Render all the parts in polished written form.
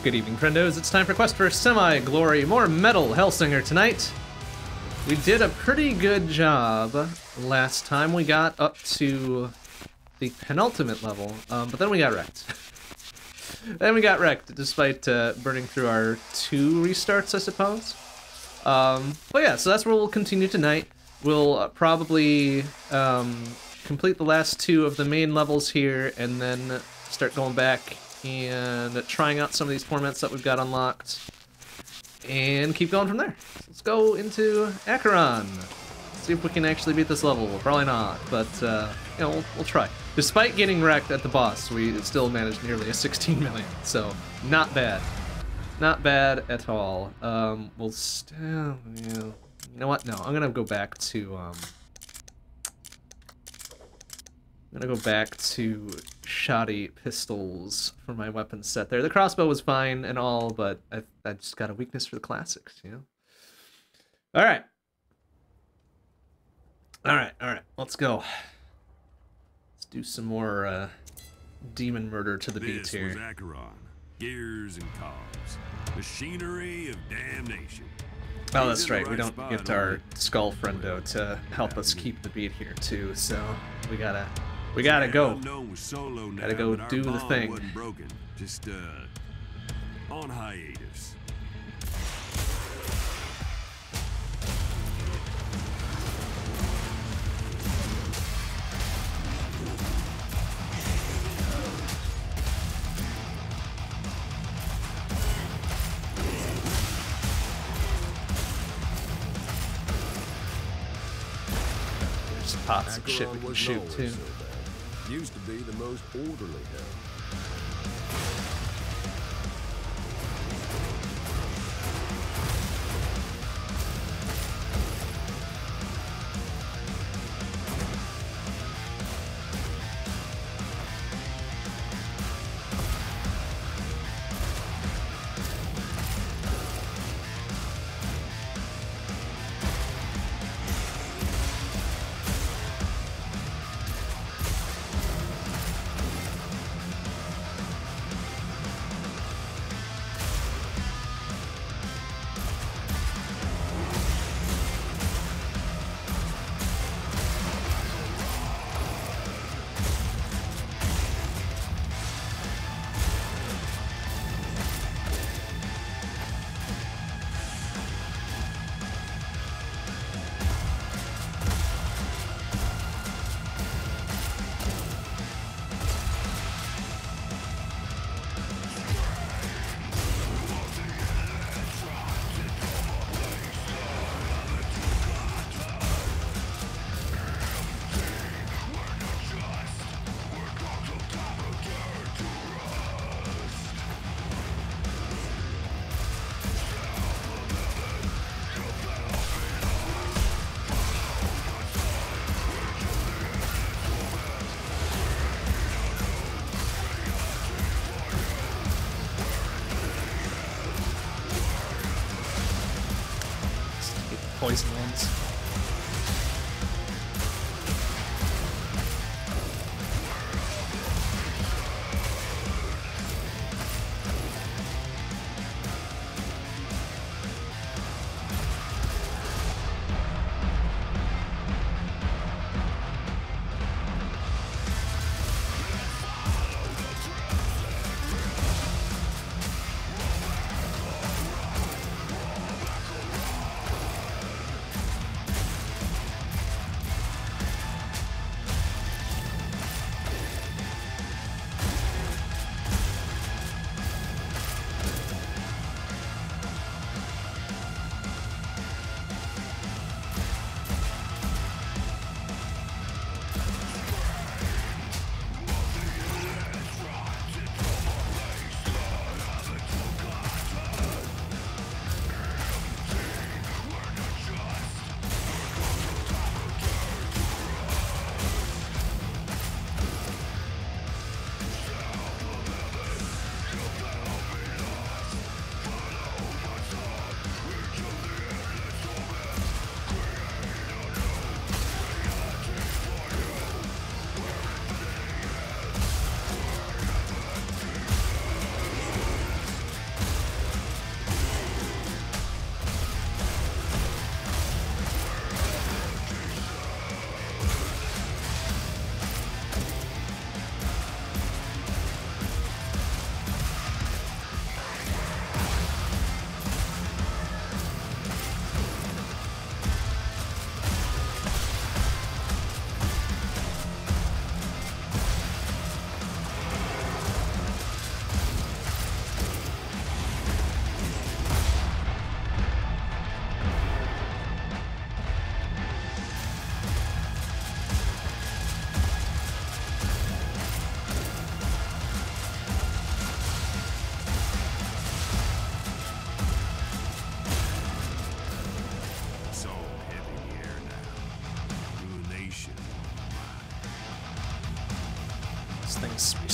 Good evening, friendos. It's time for Quest for Semi-Glory. More Metal Hellsinger tonight. We did a pretty good job last time. We got up to the penultimate level, but then we got wrecked. Then we got wrecked, despite burning through our 2 restarts, I suppose. But yeah, so that's where we'll continue tonight. We'll probably complete the last 2 of the main levels here, and then start going back and trying out some of these formats that we've got unlocked, and keep going from there. Let's go into Acheron. See if we can actually beat this level. Probably not, but you know, we'll try. Despite getting wrecked at the boss, we still managed nearly a 16 million, so not bad. Not bad at all. We'll still, yeah. You know what? No, I'm gonna go back to shoddy pistols for my weapon set there. The crossbow was fine and all, but I just got a weakness for the classics, you know? Alright. Alright. Let's go. Let's do some more demon murder to the beat here. This was Acheron. Gears and cogs. Machinery of damnation. Oh, that's right. We don't get our skull friendo to help us keep the beat here too, so we gotta go. Gotta go do the thing. Wasn't broken, just on hiatus. There's pots of shit we can shoot too. Used to be the most orderly hell. Poison ones.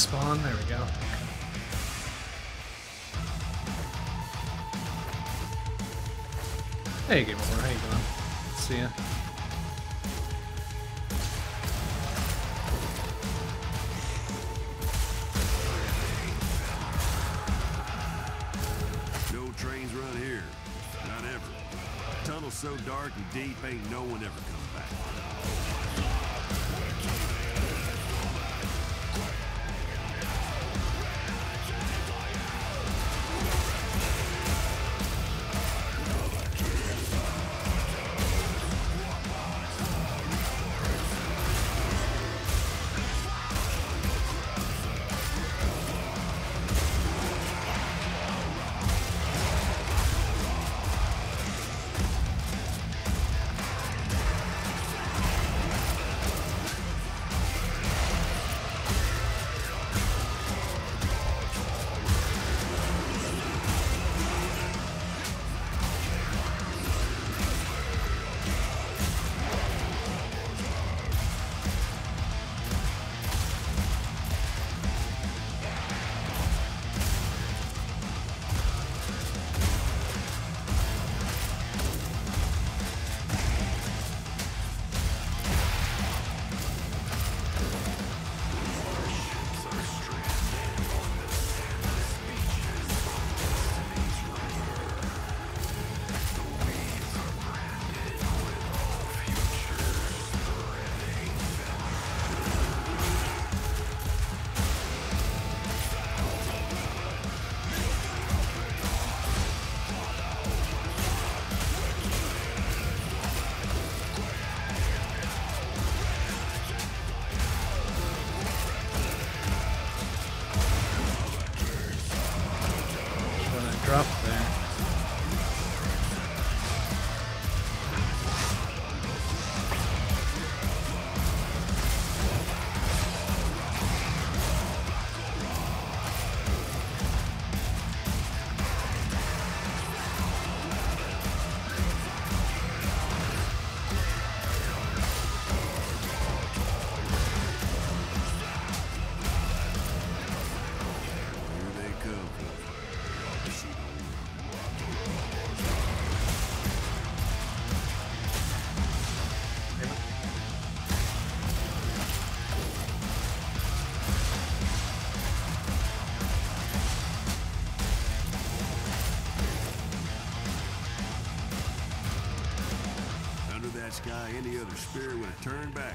spawn. There we go. Hey, Game Over. How you doing? See ya. No trains run here. Not ever. Tunnel's so dark and deep, ain't no one ever come back. Drop there. Here they come. See the under that sky, any other spirit would have turned back.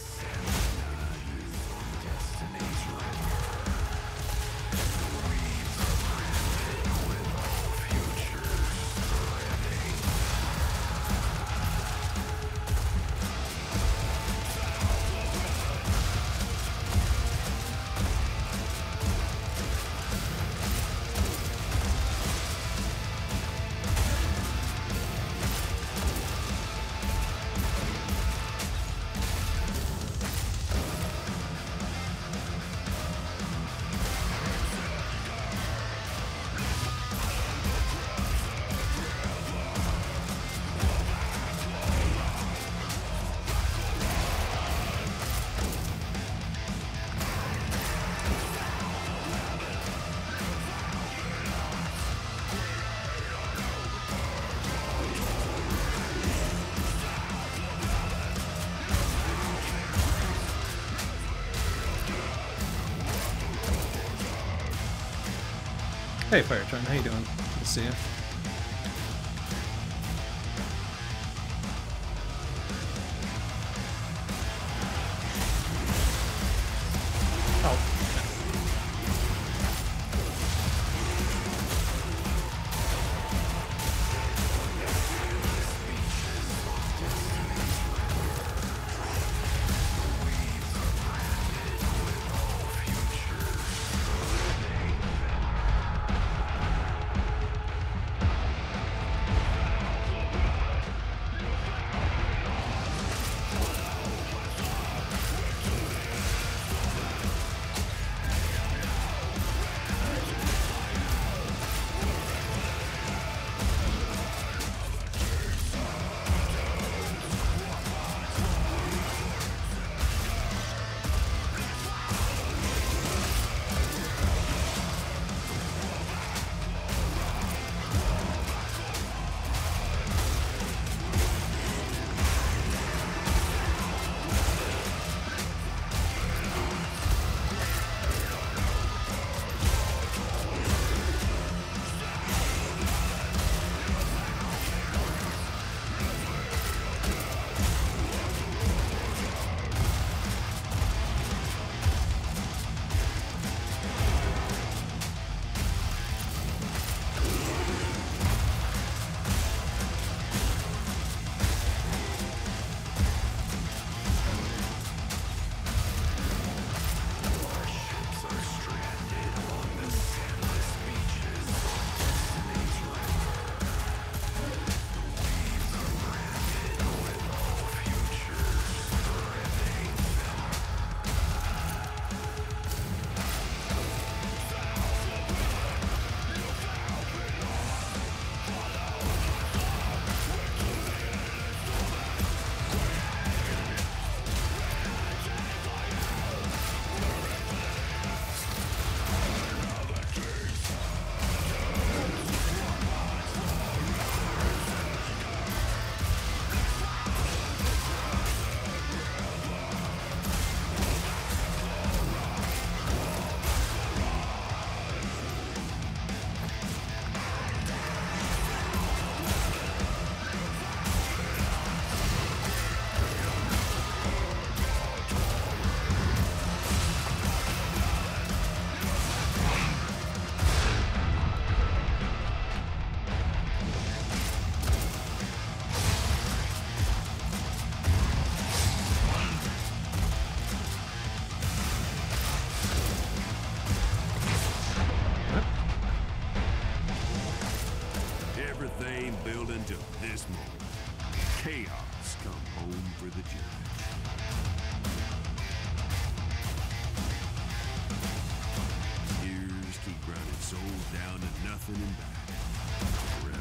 Hey, Firetron, how you doing? Good to see you. been building till this moment. Chaos come home for the judge. Years keep grinding souls down to nothing and back. Forever.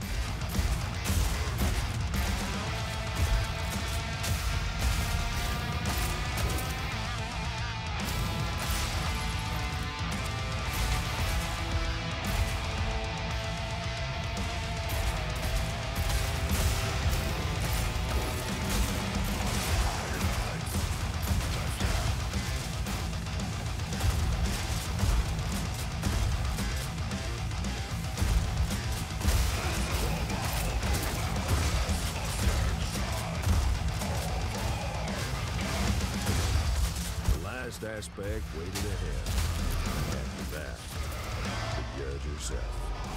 Aspect waiting ahead. After that, the judge herself.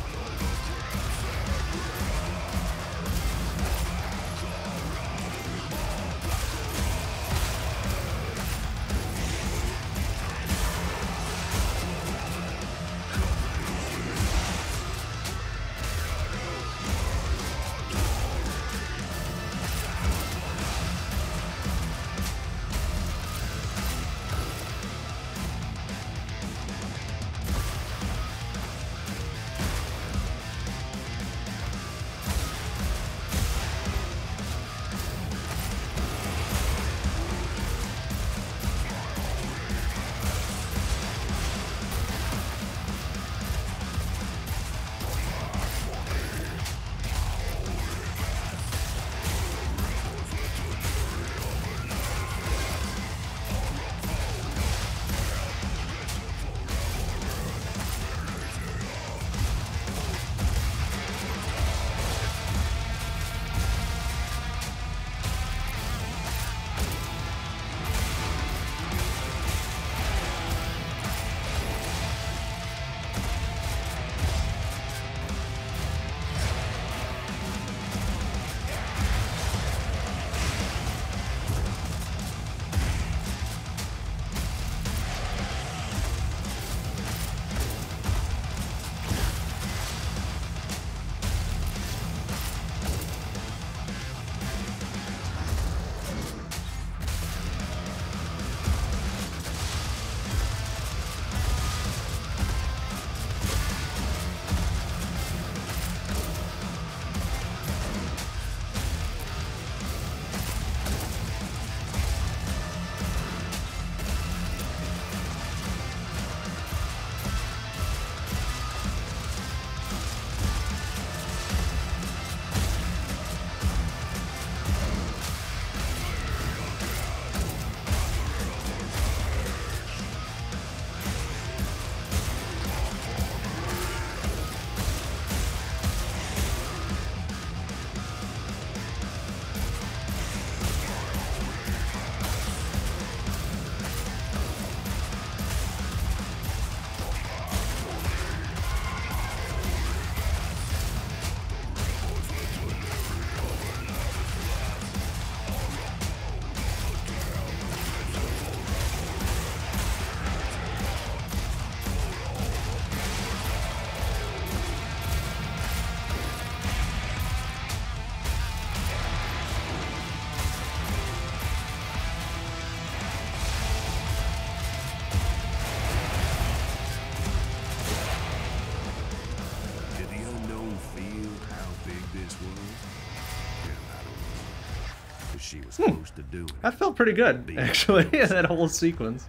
She was supposed to do it. That felt pretty good, actually, that whole sequence.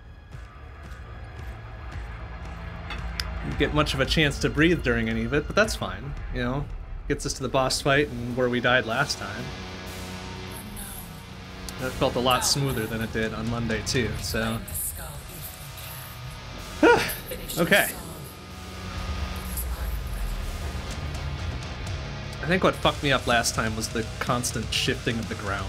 Didn't get much of a chance to breathe during any of it, but that's fine, you know? Gets us to the boss fight and where we died last time. That felt a lot smoother than it did on Monday, too, so... Okay. I think what fucked me up last time was the constant shifting of the ground.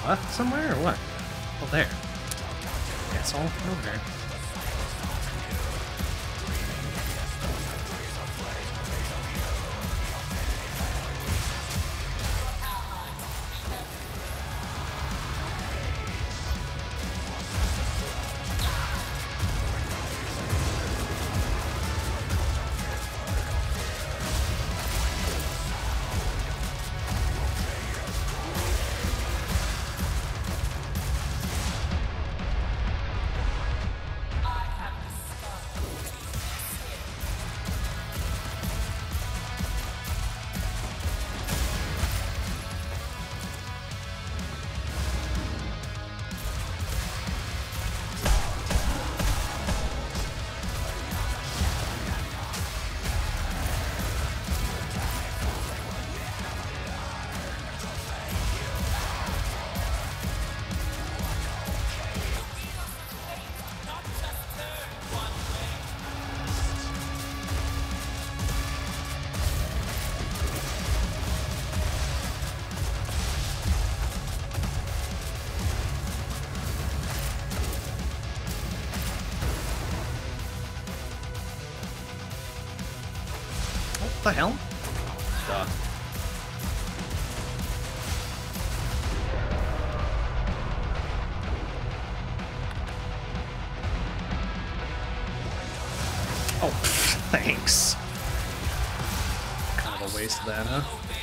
left somewhere or what? Oh, there. Asshole. Over there. What the hell? Duh. Oh, thanks. Kind of a waste of that, huh?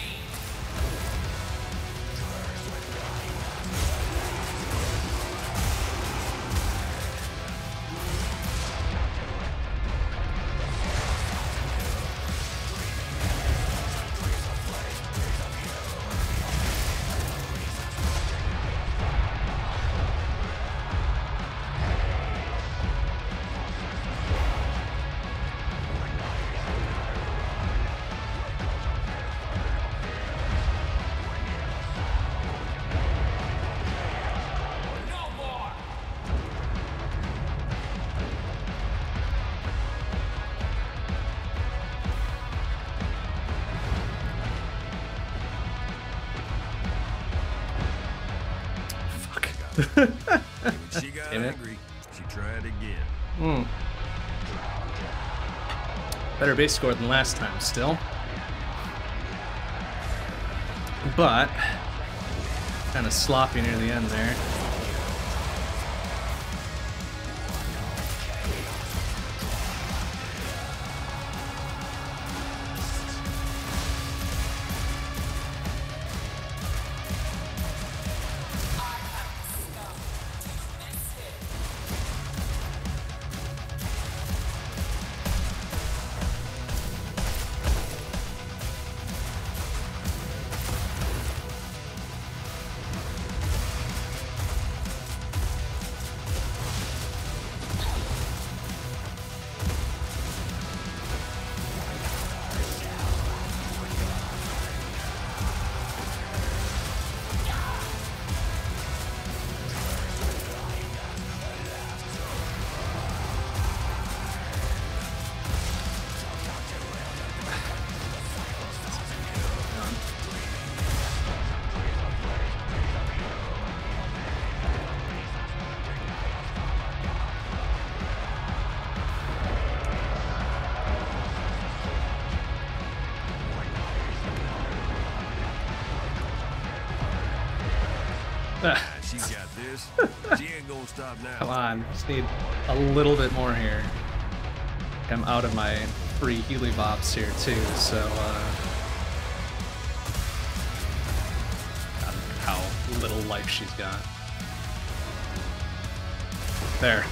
When she got angry, she tried again. Better base score than last time still. But kind of sloppy near the end there. She got this. She ain't gonna stop now. Come on, just need a little bit more here. I'm out of my free Healy Bops here too, so I don't know how little life she's got. There.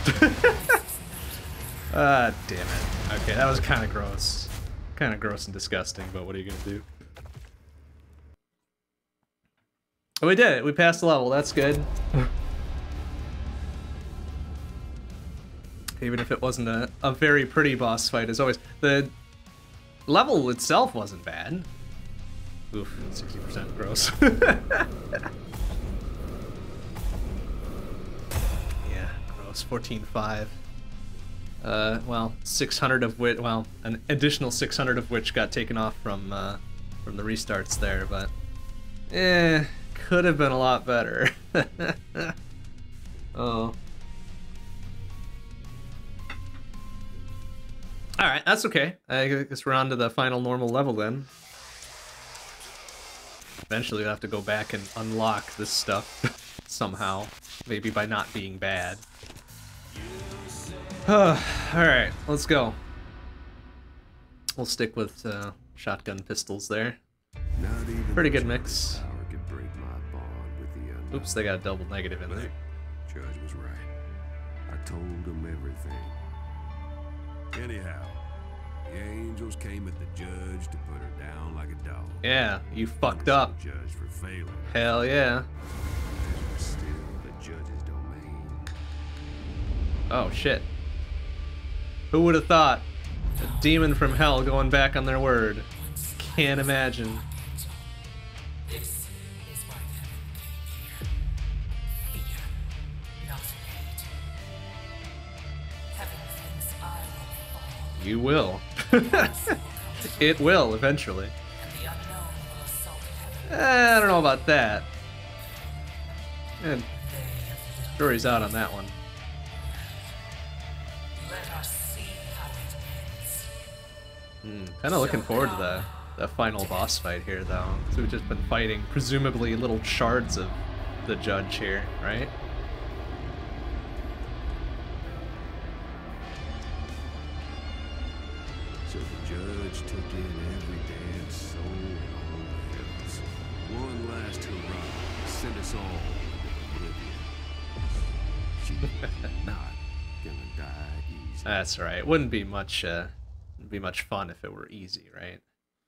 Ah, damn it. Okay, that was kind of gross. Kind of gross and disgusting, but what are you gonna do? Oh, we did it. We passed the level. That's good. Even if it wasn't a very pretty boss fight, as always. The level itself wasn't bad. Oof, 60% gross. Yeah, gross. 14.5. Well, 600 of which, well, an additional 600 of which got taken off from the restarts there, but could have been a lot better. Oh. Alright, that's okay. I guess we're on to the final normal level then. Eventually we'll have to go back and unlock this stuff somehow. Maybe by not being bad. Alright, let's go. We'll stick with shotgun pistols there. Not even Pretty good the mix. power could break my bond with the unknown. Oops, they got a double negative in there. Judge was right. I told him everything. Anyhow, the angels came at the judge to put her down like a dog. Yeah, you fucked up. Judge for failing. Hell yeah. This was still the judge's domain. Oh shit. Who would have thought? A demon from hell going back on their word. Can't imagine. This is why heaven came here. Fear, not hate. Heaven thinks I will fall, You will. It will, eventually. and the unknown will assault heaven. I don't know about that. And They have little. jury's out on that one. Let us see how it ends. Kind of looking forward to the final boss fight here, though. So we've just been fighting, presumably, little shards of the judge here, right? So the judge took in every damn soul in all the hills. One last hurrah sent us all into oblivion. She's not gonna die easy. That's right. Wouldn't be much fun if it were easy, right?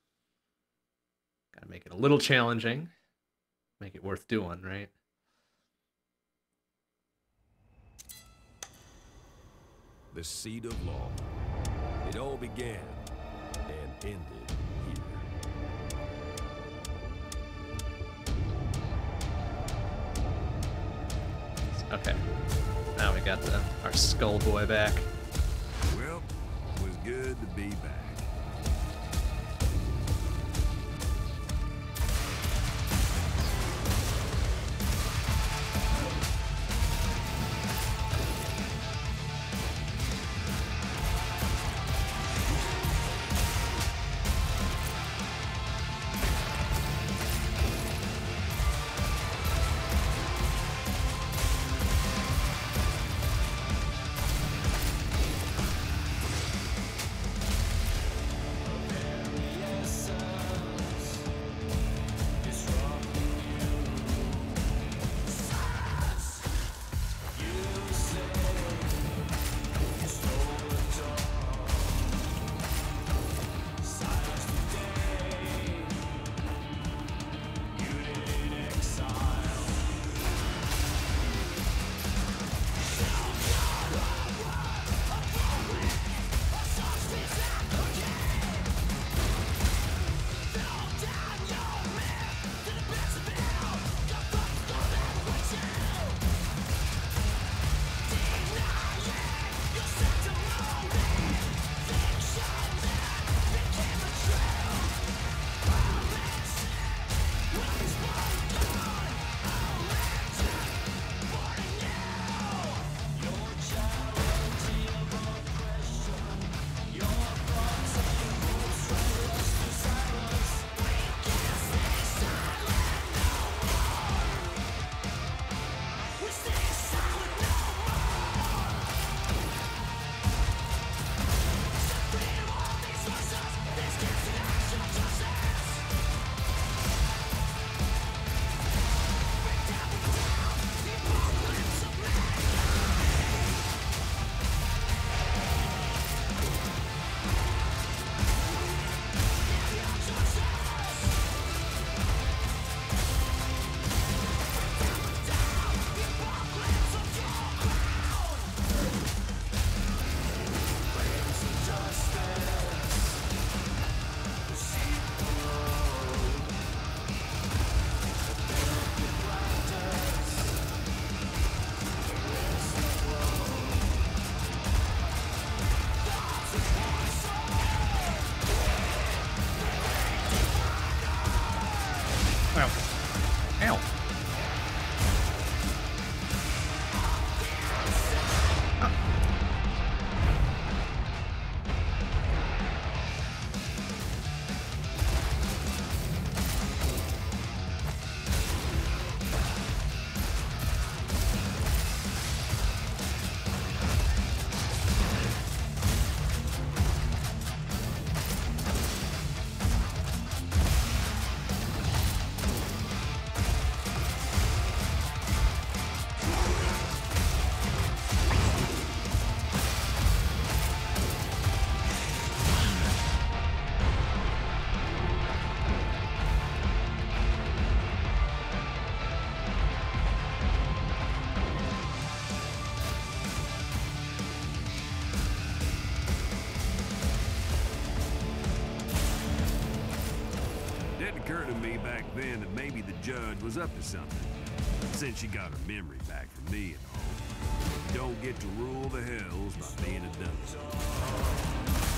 Gotta make it a little challenging. Make it worth doing, right? The seat of law. It all began and ended here. Okay. Now we got our skull boy back. Well, it was good to be back. to me back then that maybe the judge was up to something, since she got her memory back from me and all. You don't get to rule the hells by being a dummy.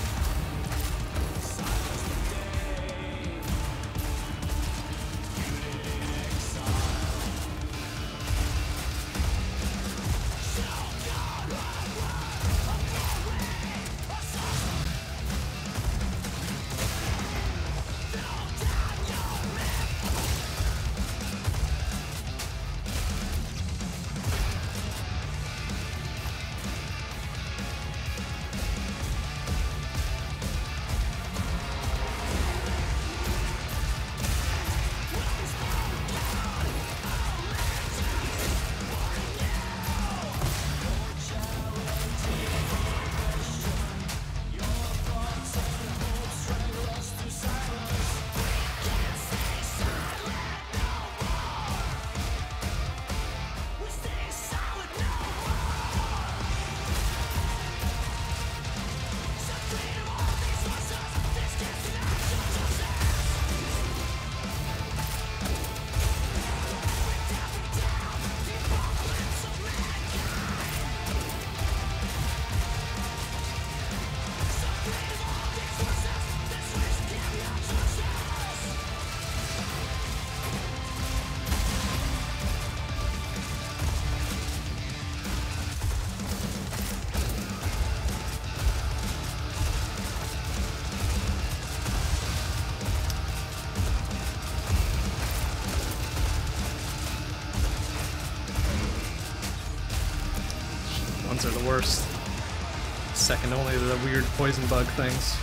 Ones are the worst. Second only to the weird poison bug things.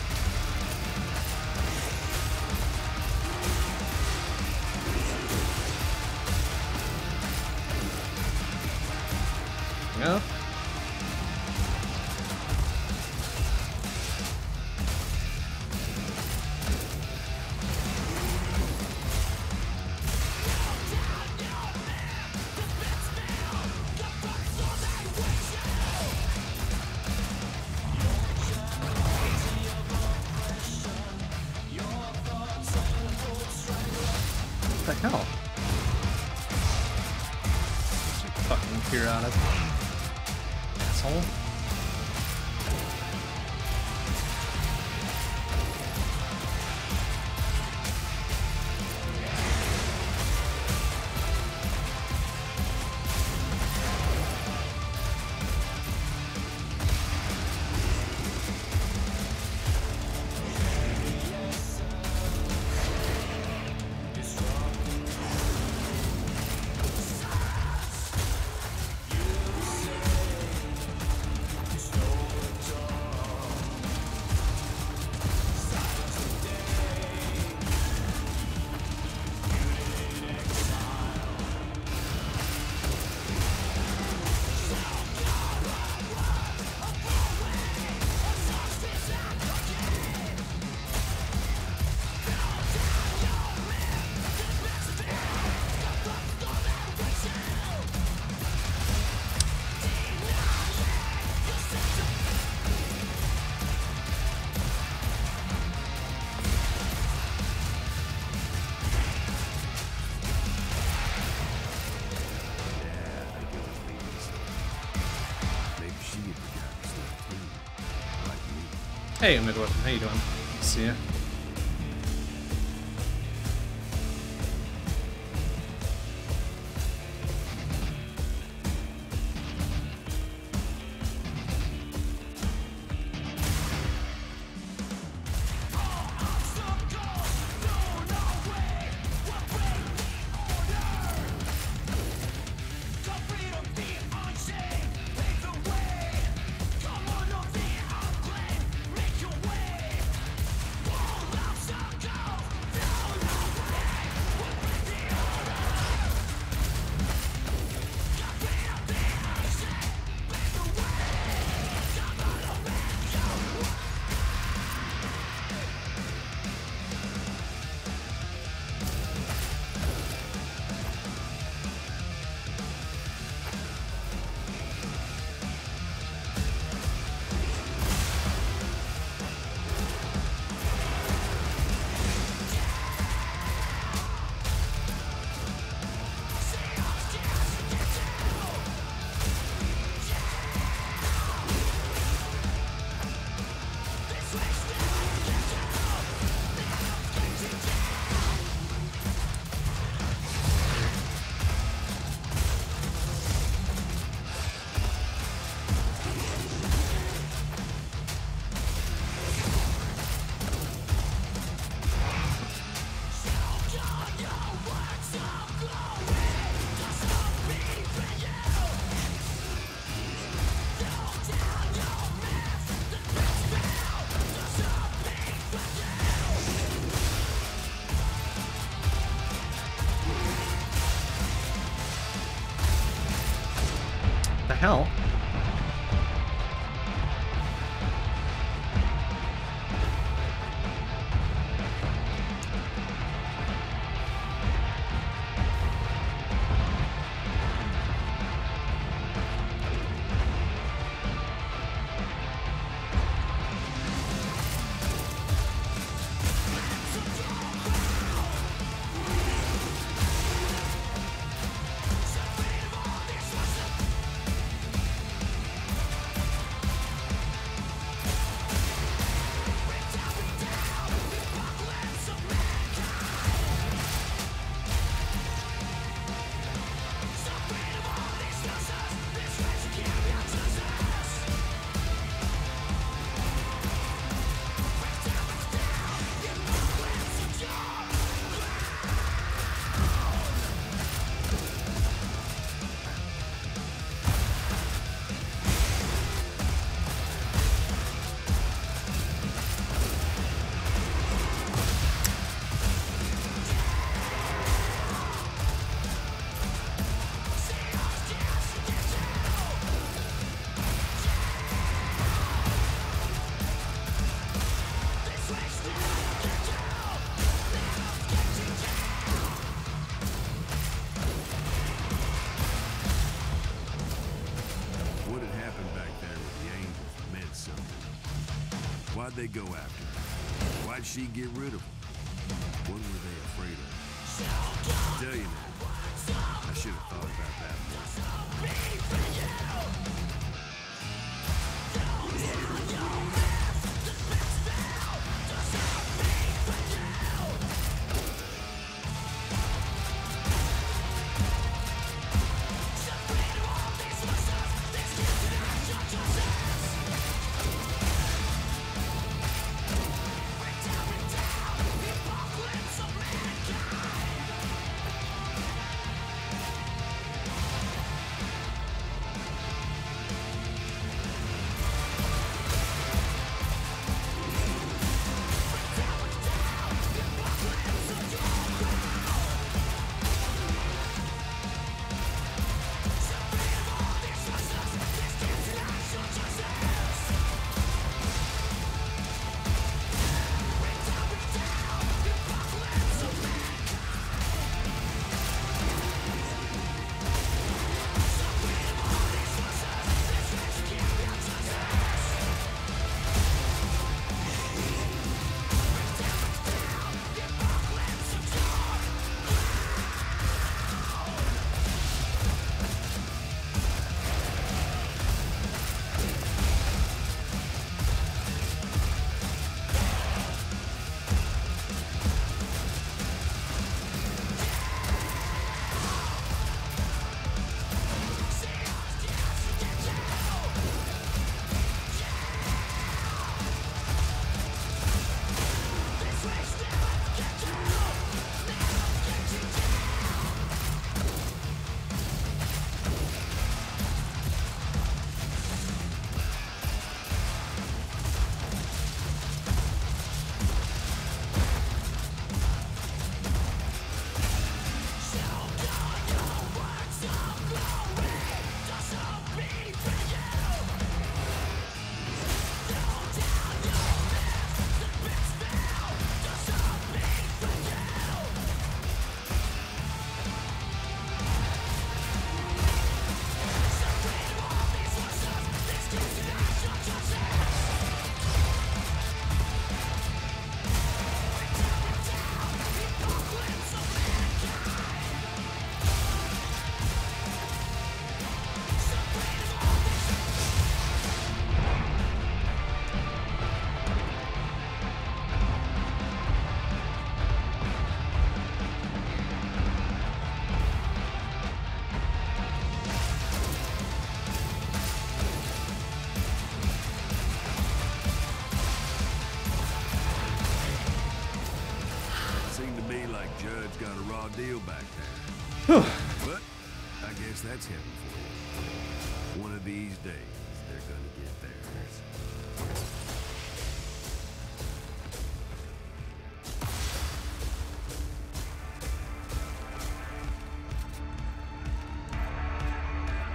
Yeah. What the hell? Fucking peer out of asshole. Hey, Midwood, how you doing? See ya. hell? What had happened back there with the angels meant something. Why'd they go after her? Why'd she get rid of them? What were they afraid of? I'll tell you now. I should have thought about that more. Judge got a raw deal back there. But I guess that's heaven for you. One of these days, they're gonna get theirs.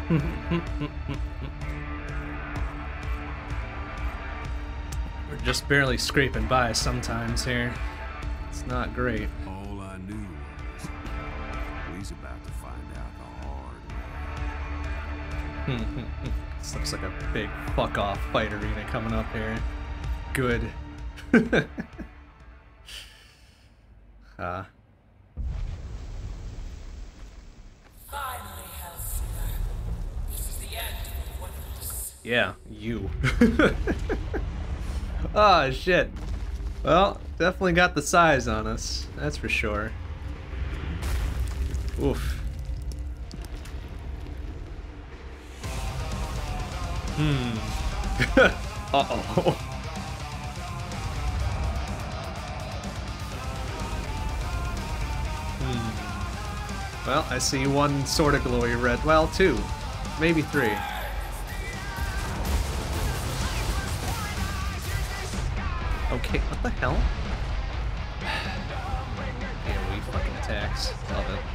We're just barely scraping by sometimes here. It's not great. All I knew was we's about to find out the hard way. This looks like a big fuck off fight arena coming up here. Good. Finally, Hellsinger. This is the end of the Wonders. Yeah, you. Oh, shit. Well, definitely got the size on us. That's for sure. Oof. Uh-oh. Well, I see one sort of glowy red. Well, two. Maybe three. Okay, what the hell? AoE fucking attacks. Love it.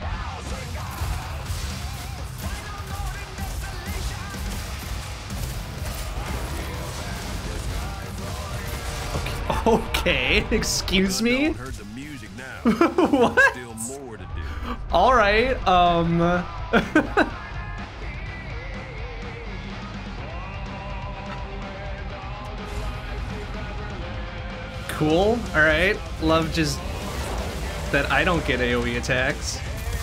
Okay, excuse me? Heard the music now. What? Still more to do. All right, Cool, all right. Love just that I don't get AoE attacks.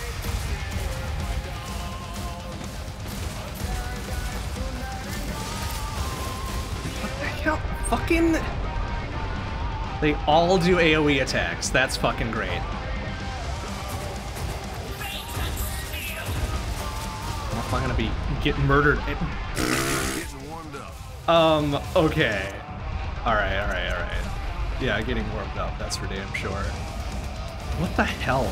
What the hell? Fucking... They all do AoE attacks. That's fucking great. If I'm gonna be getting murdered. Getting warmed up. Okay. Alright. Yeah, getting warmed up, that's for damn sure. What the hell?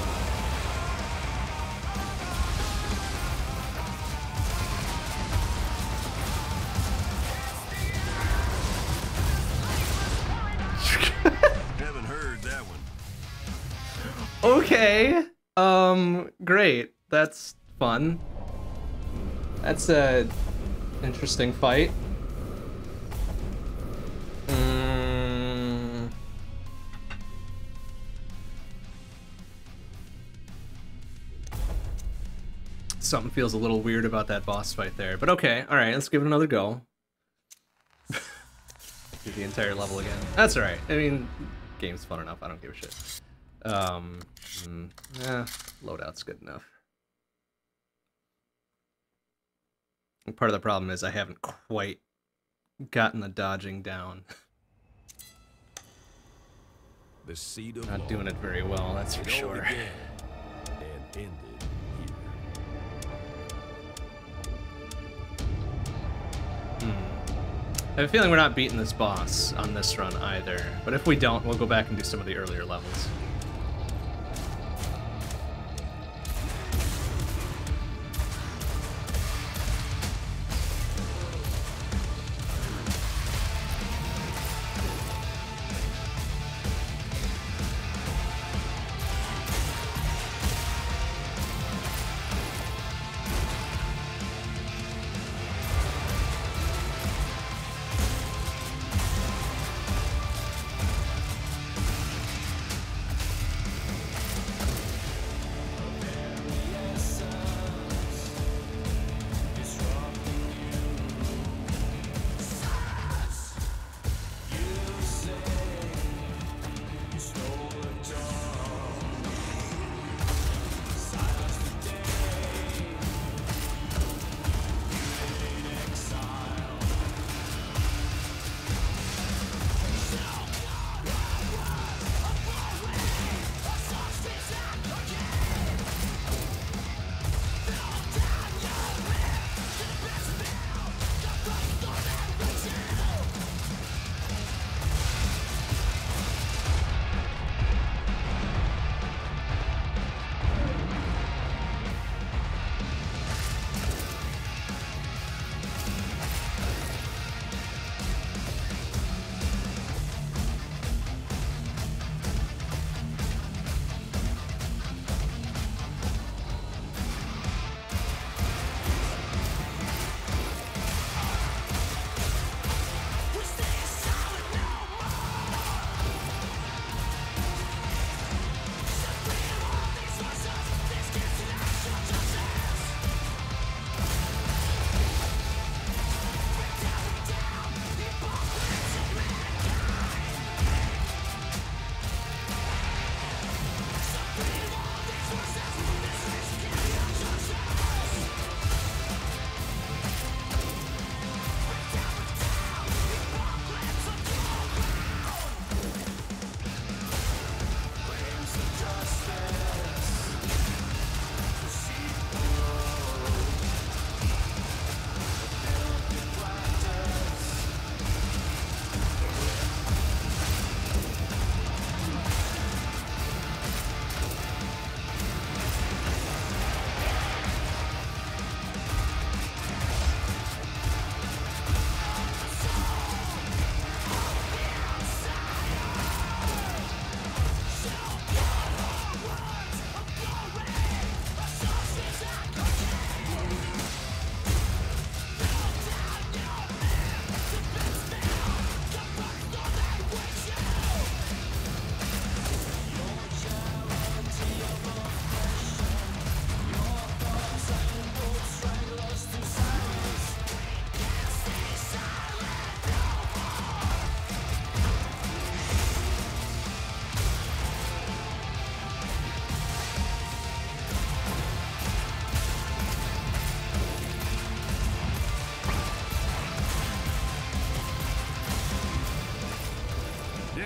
Haven't heard that one. Okay. Great. That's fun. That's a interesting fight. Something feels a little weird about that boss fight there, but okay. All right, let's give it another go. Do the entire level again. That's all right. I mean, game's fun enough. I don't give a shit. Loadout's good enough. And part of the problem is I haven't quite gotten the dodging down. The seed of Not law. doing it very well, that's for It all sure. began and ended here. I have a feeling we're not beating this boss on this run either, but if we don't, we'll go back and do some of the earlier levels.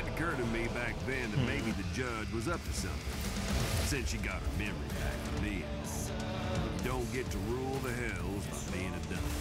It occurred to me back then that maybe the judge was up to something, since she got her memory back from me. You don't get to rule the hells by being a dummy.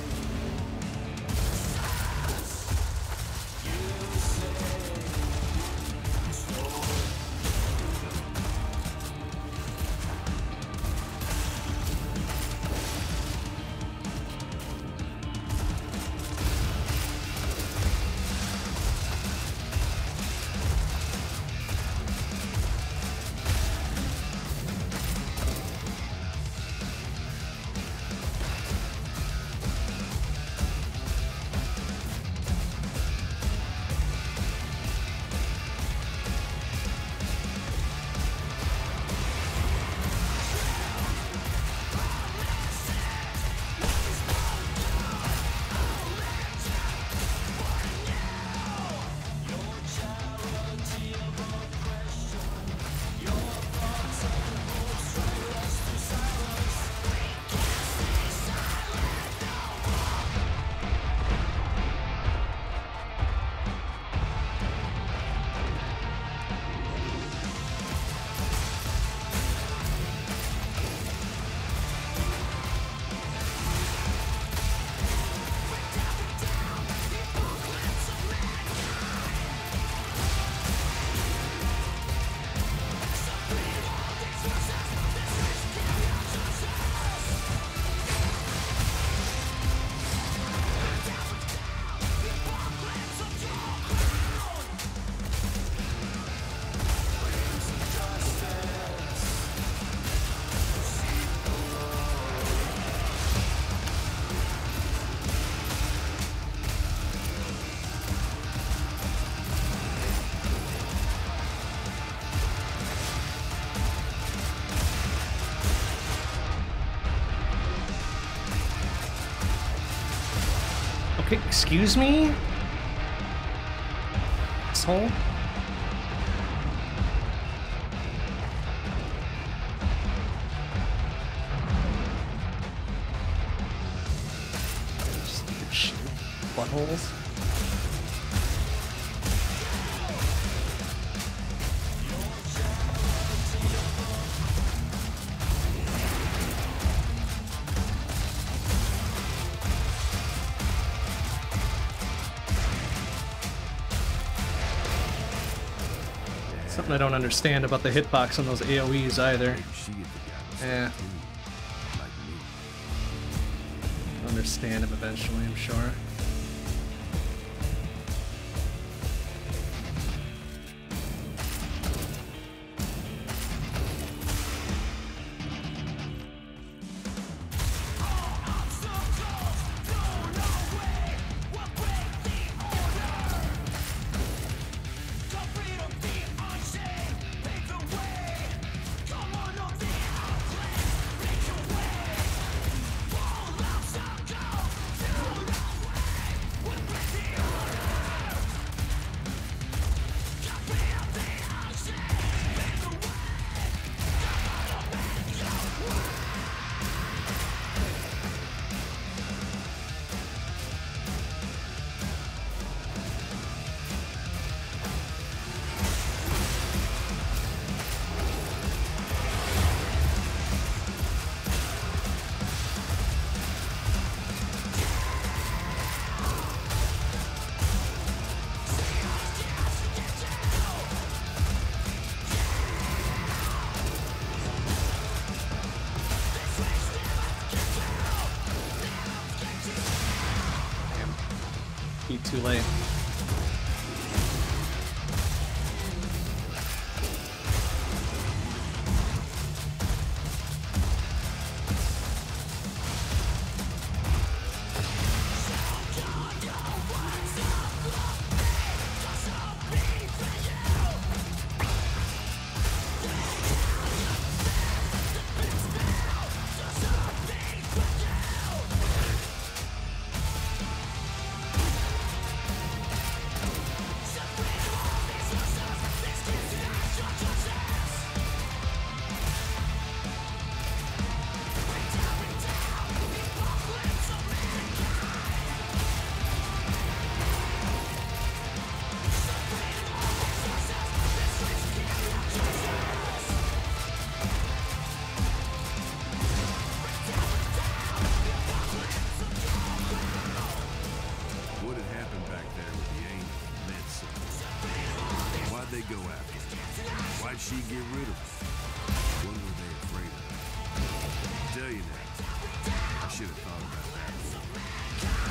Okay, excuse me? Asshole? Stupid shit. Buttholes. Something I don't understand about the hitbox on those AoEs either. She had forgotten Yeah. something too, like me. Understand him eventually, I'm sure. Too late. should have thought about that.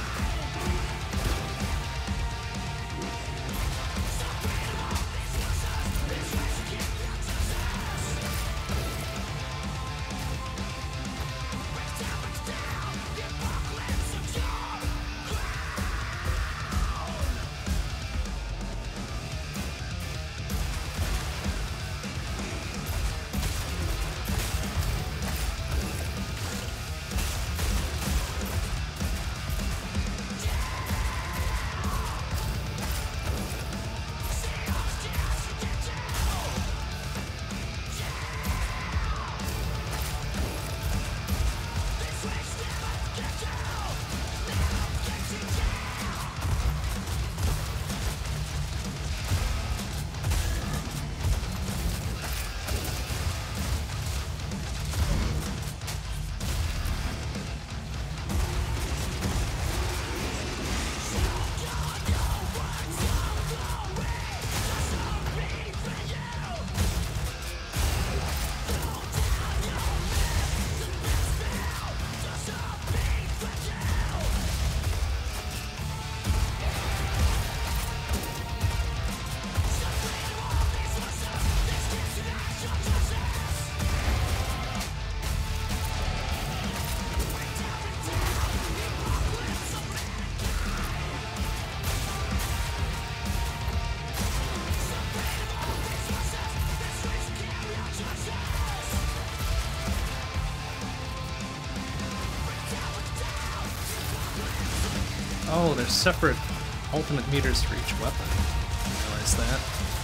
Oh, there's separate ultimate meters for each weapon. I didn't realize that.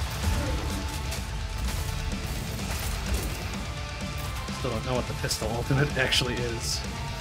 Still don't know what the pistol ultimate actually is.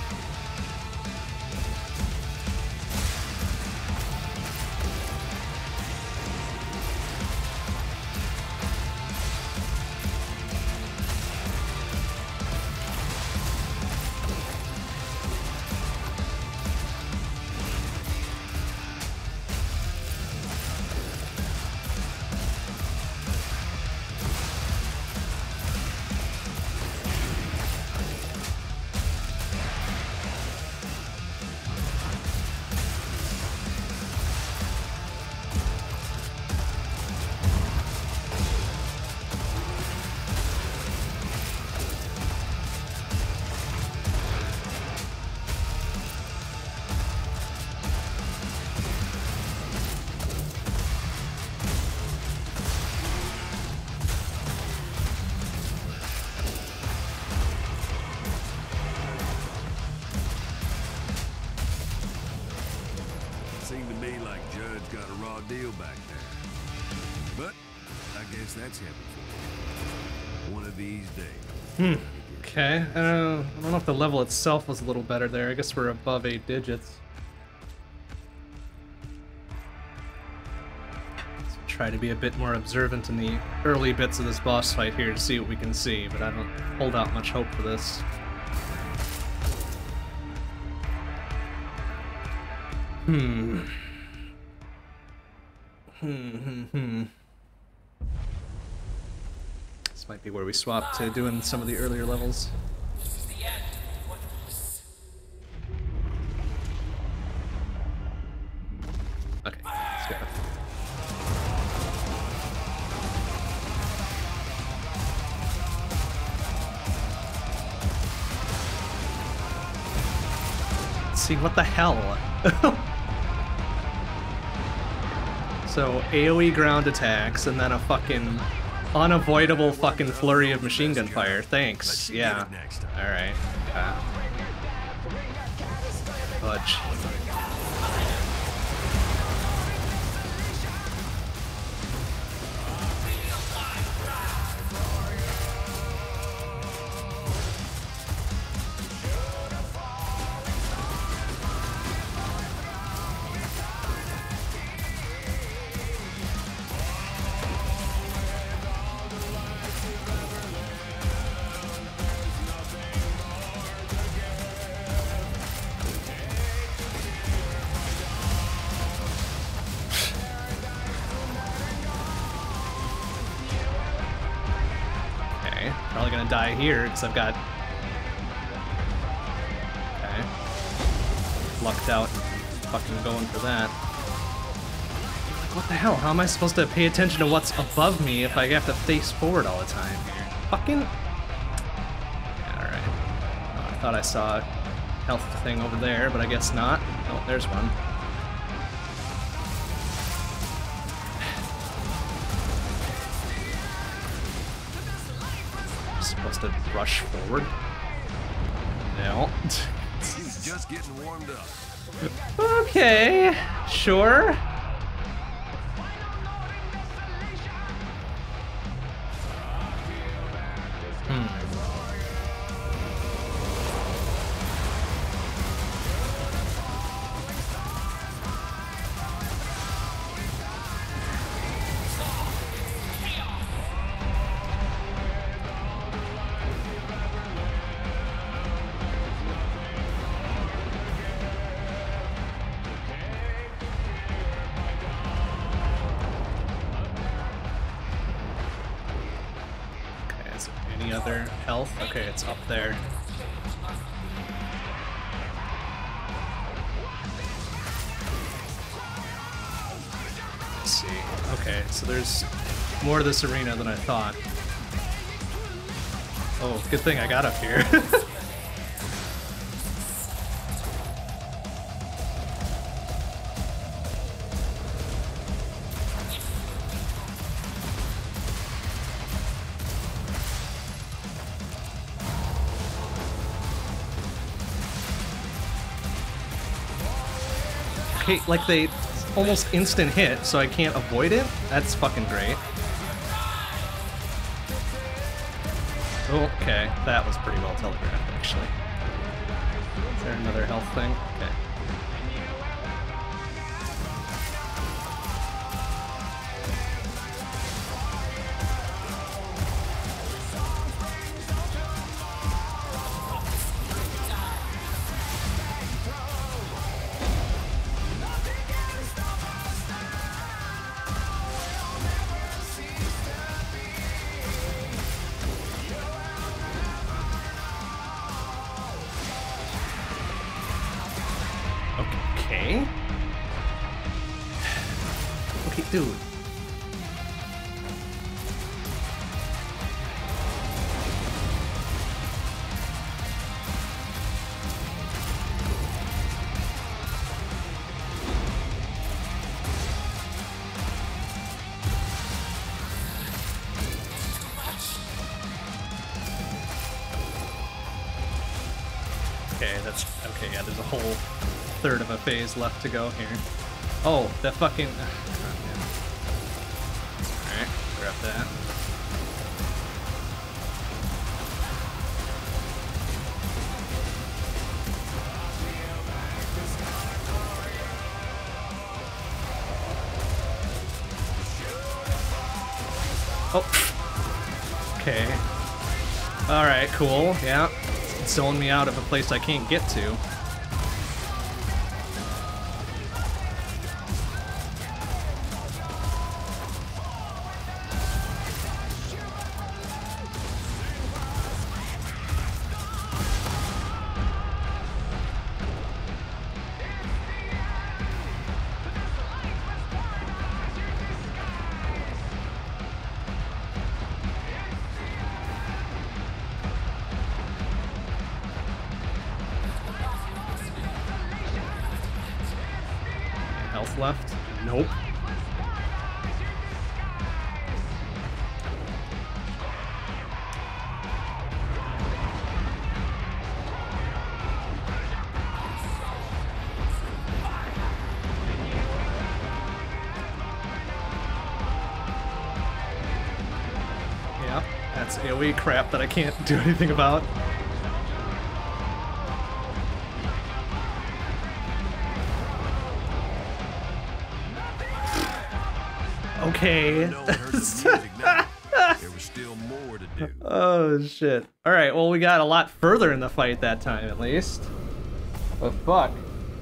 Seemed to me like Judge got a raw deal back there. But I guess that's heaven for you. One of these days. Okay, I don't know if the level itself was a little better there. I guess we're above 8 digits. Let's try to be a bit more observant in the early bits of this boss fight here to see what we can see, but I don't hold out much hope for this. This might be where we swap to doing some of the earlier levels. This is the end of One Piece. Okay, let's go. Let's see, what the hell? So, AoE ground attacks, and then a fucking unavoidable fucking flurry of machine gun fire. Thanks, yeah. Alright, yeah. Fudge. Probably gonna die here because I've got... Okay. lucked out and fucking going for that. Like, what the hell? How am I supposed to pay attention to what's above me if I have to face forward all the time here? Fucking... Yeah, alright. Oh, I thought I saw a health thing over there, but I guess not. Oh, there's one. I'm supposed to rush forward? No. He's just getting warmed up. Okay, sure. Any other health? Okay, it's up there. Let's see. Okay, so there's more to this arena than I thought. Oh, good thing I got up here. Okay, like they almost instant hit, so I can't avoid it? That's fucking great. Okay, that was pretty well telegraphed, actually. Is there another health thing? Okay. Okay. Okay, dude. Okay, that's okay. Yeah, there's a whole third of a phase left to go here. Oh, that fucking... Alright, grab that. Oh. Okay. Alright, cool. Yeah. It's zoning me out of a place I can't get to. Health left? Nope. Yep, that's AoE crap that I can't do anything about. Okay. No one heard the music now. There was still more to do. Oh shit. Alright, well we got a lot further in the fight that time at least. But fuck.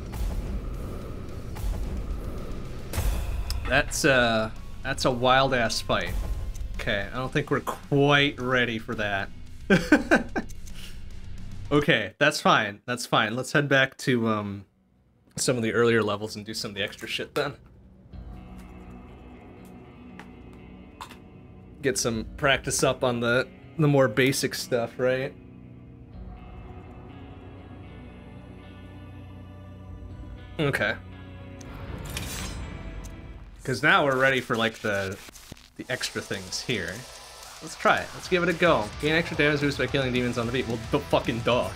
That's a wild ass fight. Okay, I don't think we're quite ready for that. Okay, that's fine. That's fine. Let's head back to some of the earlier levels and do some of the extra shit then. Get some practice up on the more basic stuff, right? Okay. Because now we're ready for like the extra things here. Let's try it. Let's give it a go. Gain extra damage boost by killing demons on the beat. Well, fucking duh.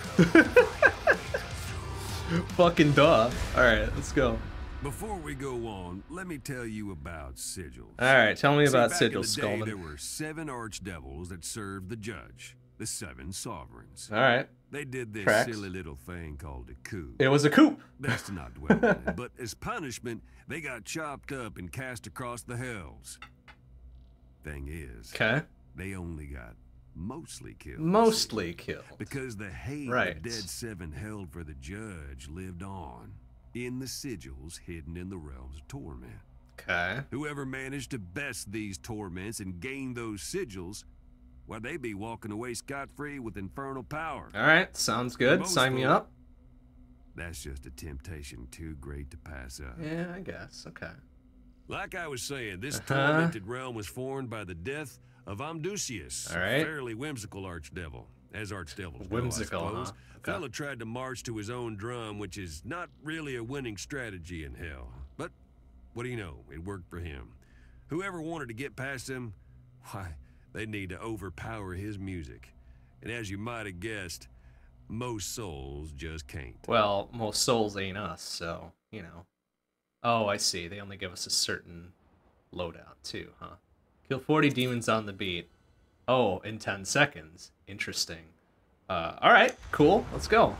Fucking duh. Alright, let's go. Before we go on, let me tell you about sigils. Alright, tell me about Back in sigils, the day, Skullman. there were 7 archdevils that served the judge, the 7 sovereigns. Alright. They did this Tracks. silly little thing called a coup. It was a coup. Best to not dwell on it, but as punishment, they got chopped up and cast across the hells. Thing is, Okay. they only got mostly killed. Mostly killed. Because the hate Right. the dead 7 held for the judge lived on in the sigils hidden in the realms of torment. Okay. Whoever managed to best these torments and gain those sigils, well, they'd be walking away scot-free with infernal power. Alright, sounds good. Most Sign me folk- up. That's just a temptation too great to pass up. Yeah, I guess. Okay. Like I was saying, this Uh-huh. tormented realm was formed by the death of Amdusius, All a right. fairly whimsical archdevil. As archdevils go, Whimsical, I suppose. huh? Okay. Fella tried to march to his own drum, which is not really a winning strategy in hell. But what do you know? It worked for him. Whoever wanted to get past him, why, they need to overpower his music. And as you might have guessed, most souls just can't. Well, most souls ain't us, so, you know. Oh, I see. They only give us a certain loadout, too, huh? Kill 40 demons on the beat. Oh, in 10 seconds. Interesting. Alright, cool. Let's go.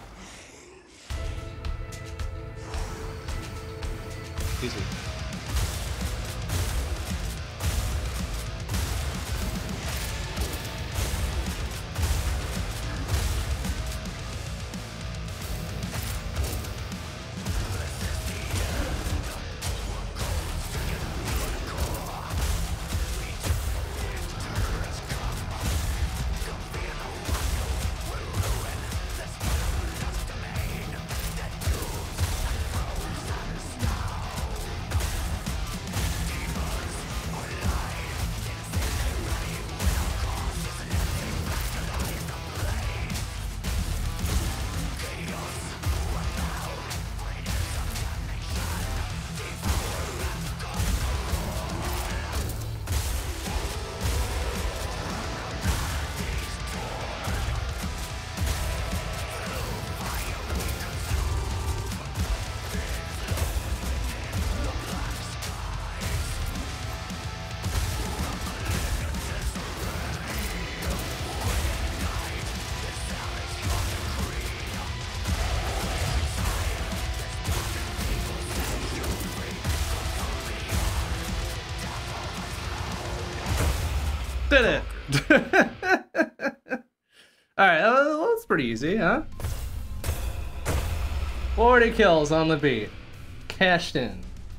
Excuse me. Did it! Alright, that's pretty easy, huh? 40 kills on the beat. Cashed in.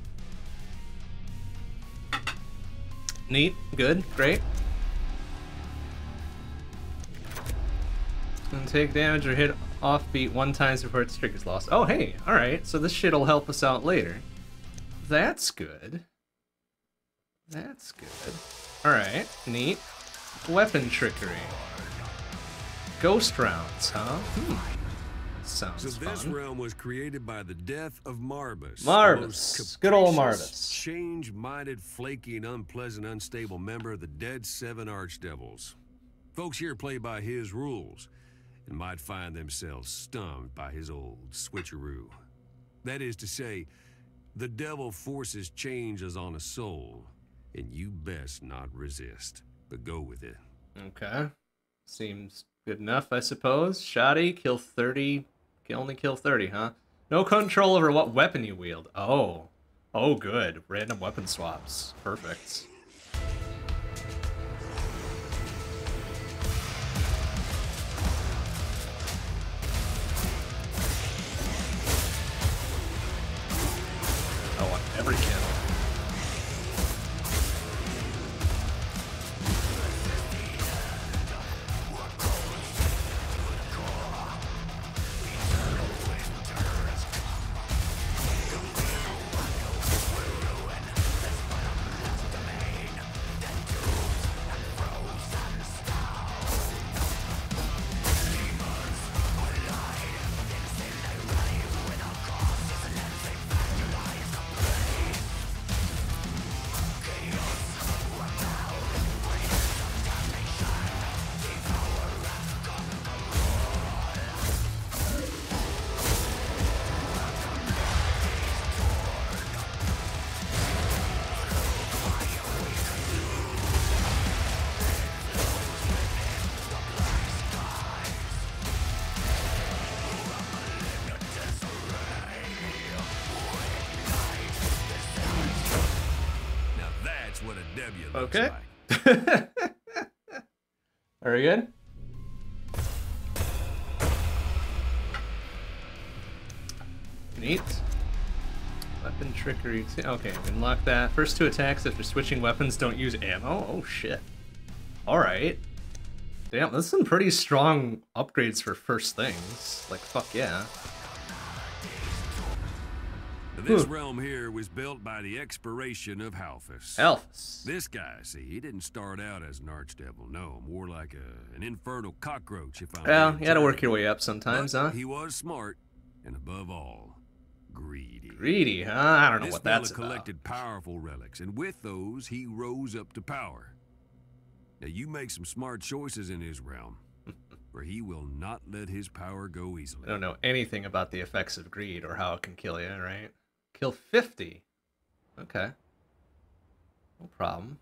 Neat, good, great. And take damage or hit offbeat 1 time before its streak is lost. Oh, hey, alright, so this shit'll help us out later. That's good. That's good. Alright, neat. Weapon trickery. Ghost rounds, huh? Sounds So this fun. realm was created by the death of Marbus. Marbus. the most Good old capricious, Marbus. Change-minded, flaky, and unpleasant, unstable member of the dead 7 archdevils. Folks here play by his rules and might find themselves stumped by his old switcheroo. That is to say, the devil forces changes on a soul, and you best not resist, but go with it. Okay. Seems good enough, I suppose. Shoddy, kill 30. Can only kill 30, huh? No control over what weapon you wield. Oh. Oh, good. Random weapon swaps. Perfect. Oh, on every kill. what a W looks Okay. like. Very good. Neat. Weapon trickery. Okay, unlock that. First 2 attacks after switching weapons don't use ammo. Oh shit. Alright. Damn, that's some pretty strong upgrades for first things. Like, fuck yeah. This realm here was built by the expiration of Halphus. Elfs. This guy, see, he didn't start out as an archdevil, no. More like an infernal cockroach, if I'm Well, being you gotta work terrible. your way up sometimes, But huh? He was smart, and above all, greedy. Greedy, huh? I don't know This what fella that's about. collected powerful relics, and with those, he rose up to power. Now, you make some smart choices in his realm, for he will not let his power go easily. I don't know anything about the effects of greed or how it can kill you, right? Kill 50. Okay. No problem.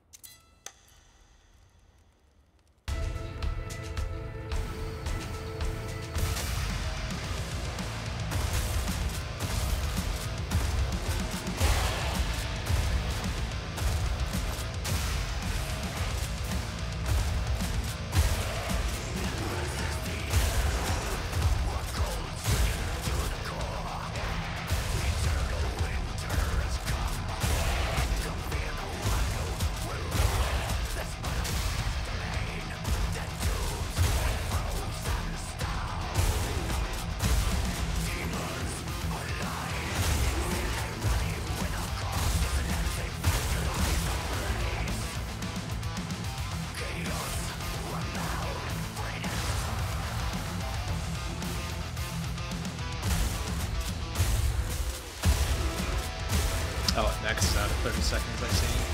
Oh, it maxes out at 30 seconds, I see.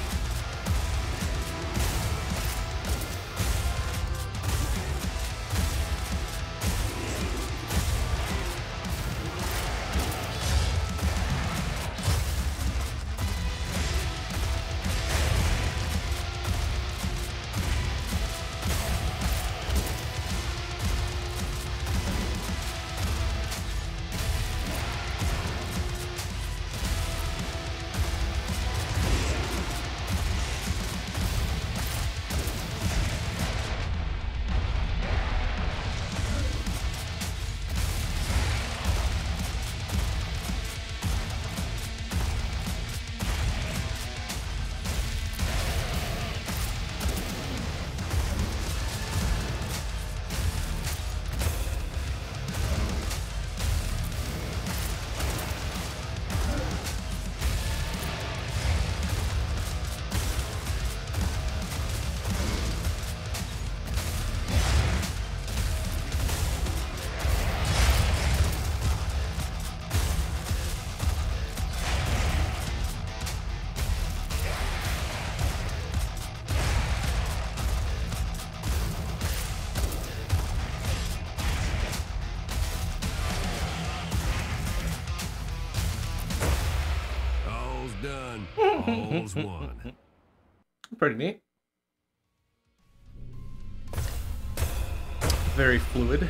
All's done. All's won. Pretty neat. Very fluid.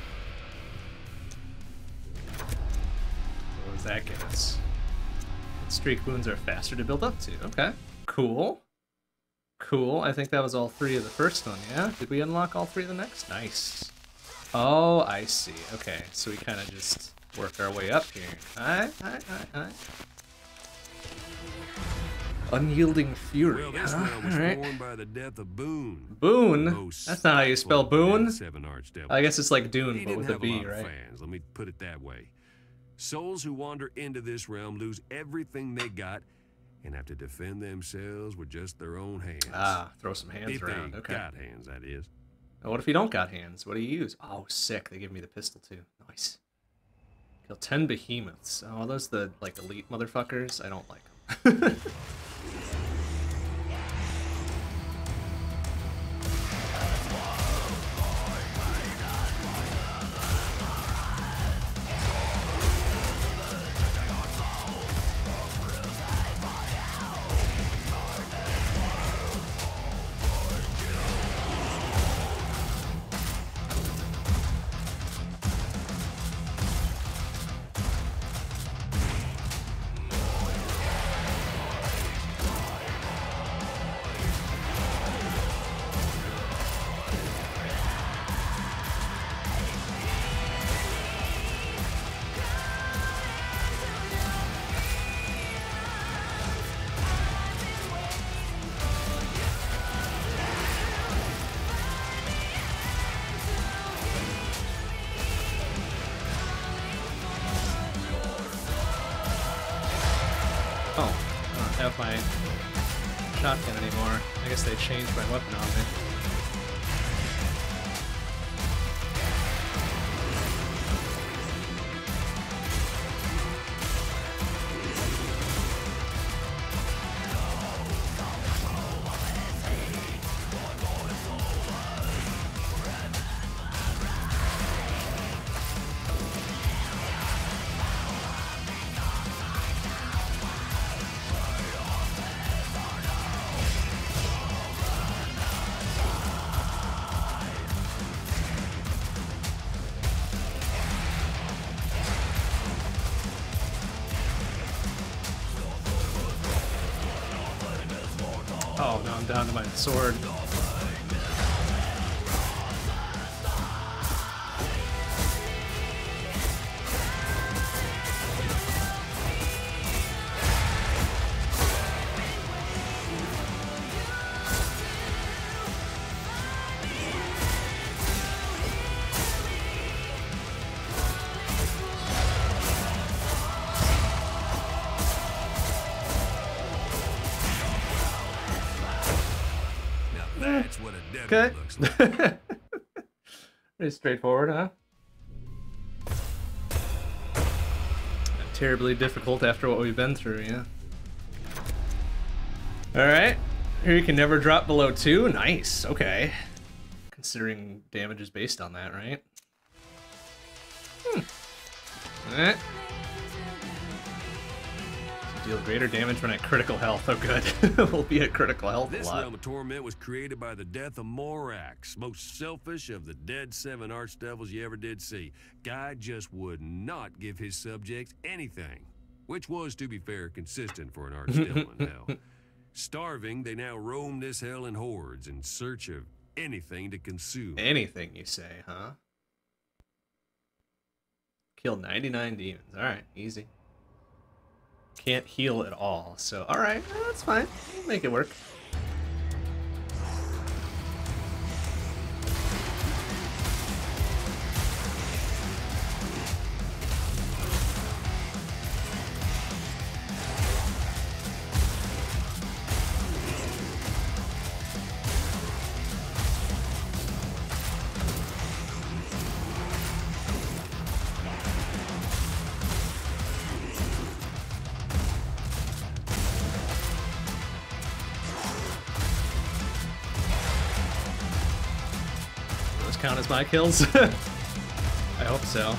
What does that get us? Streak wounds are faster to build up to. Okay. Cool. Cool. I think that was all 3 of the first one, yeah? Did we unlock all 3 of the next? Nice. Oh, I see. Okay, so we kind of just work our way up here. Alright. Unyielding Fury, Well, this huh? realm was Alright. formed by the death of Boone. Boone? Most That's not how you spell Boone. 7 archdevils. I guess it's like Dune, He but didn't with a have B, lot of right? fans, let me put it that way. Souls who wander into this realm lose everything they got and have to defend themselves with just their own hands. Ah, throw some hands if around. they Okay. got hands, that is. Now, what if you don't got hands? What do you use? Oh, sick. They give me the pistol, too. Nice. Kill 10 behemoths. Oh, are those the, like, elite motherfuckers? I don't like them. Oh, I don't have my shotgun anymore. I guess they changed my weapon on me. Oh, no, I'm down to my sword. That's what a devil Okay. looks like. Pretty straightforward, huh? Not terribly difficult after what we've been through, yeah. Alright. Here you can never drop below 2. Nice, okay. Considering damage is based on that, right? Alright. Deal greater damage when at critical health. Oh, good. We'll be at critical health a This lot. realm of torment was created by the death of Morax, most selfish of the dead 7 archdevils you ever did see. Guy just would not give his subjects anything, which was, to be fair, consistent for an archdevil in hell. Starving, they now roam this hell in hordes in search of anything to consume. Anything you say, huh? Killed 99 demons. Alright, easy. Can't heal at all, so alright, that's fine. We'll make it work. Those count as my kills? I hope so.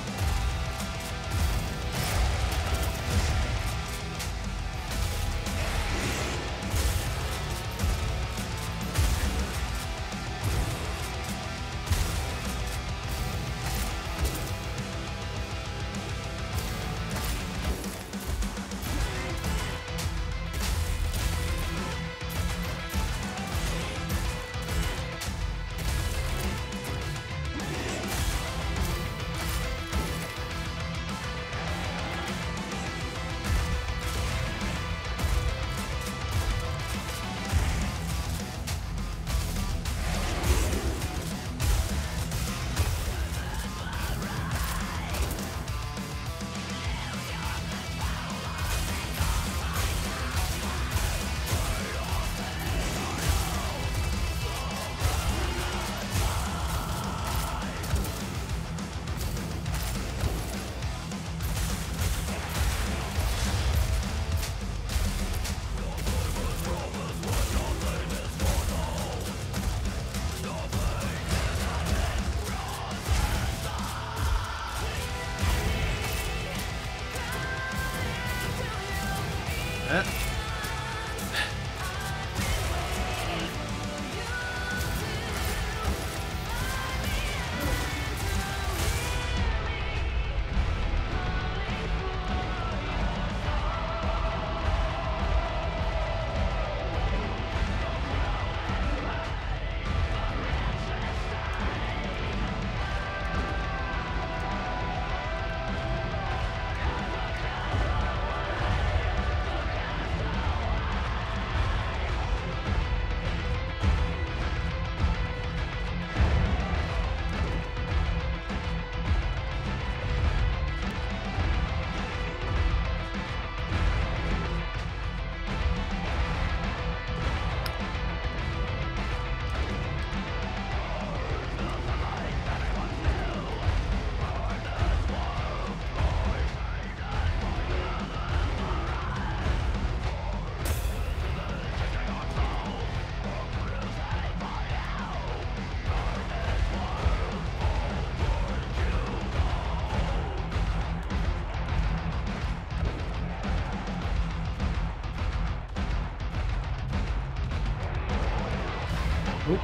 Oop.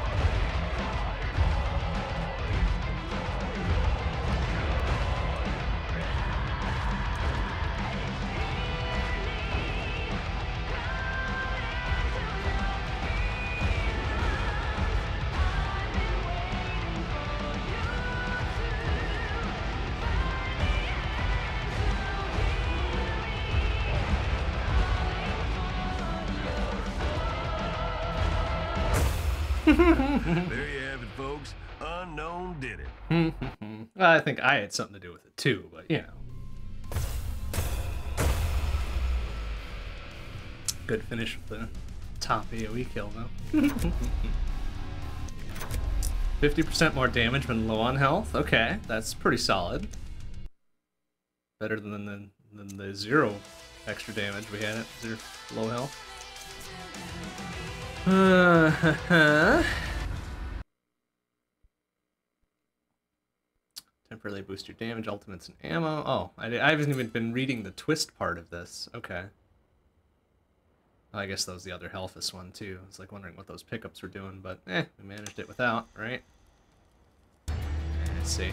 There you have it, folks. Unknown did it. I think I had something to do with it too, but you know. Good finish with the top AoE kill though. 50% more damage when low on health. Okay, that's pretty solid. Better than the 0 extra damage we had at low health. Temporarily boost your damage, ultimates, and ammo. Oh, I haven't even been reading the twist part of this. Okay. I guess that was the other Helphus one too. I was like wondering what those pickups were doing, but we managed it without, right? Let's see.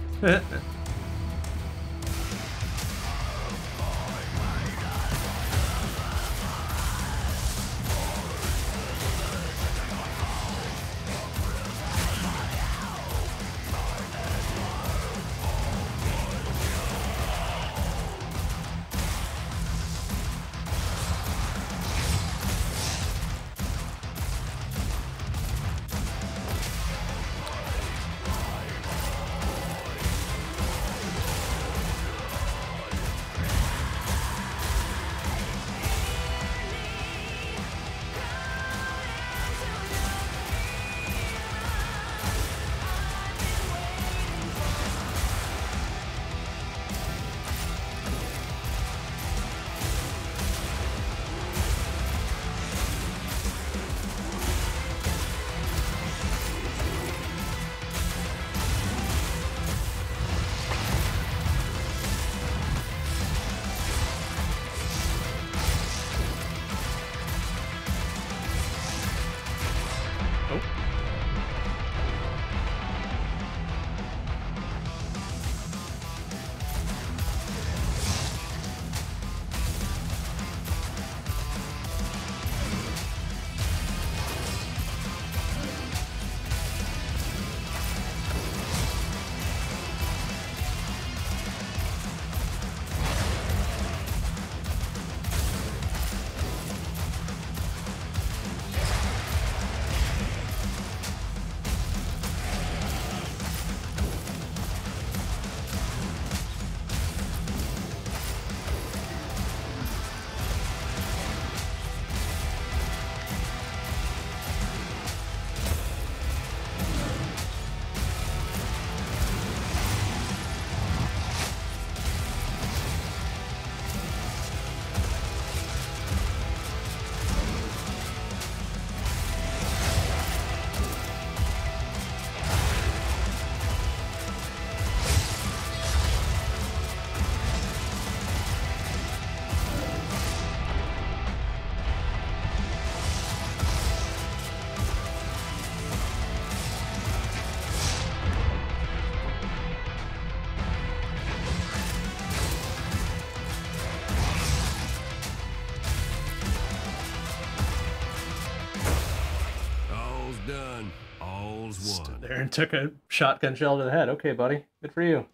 Done. All's one. Stood there and took a shotgun shell to the head. Okay, buddy. Good for you.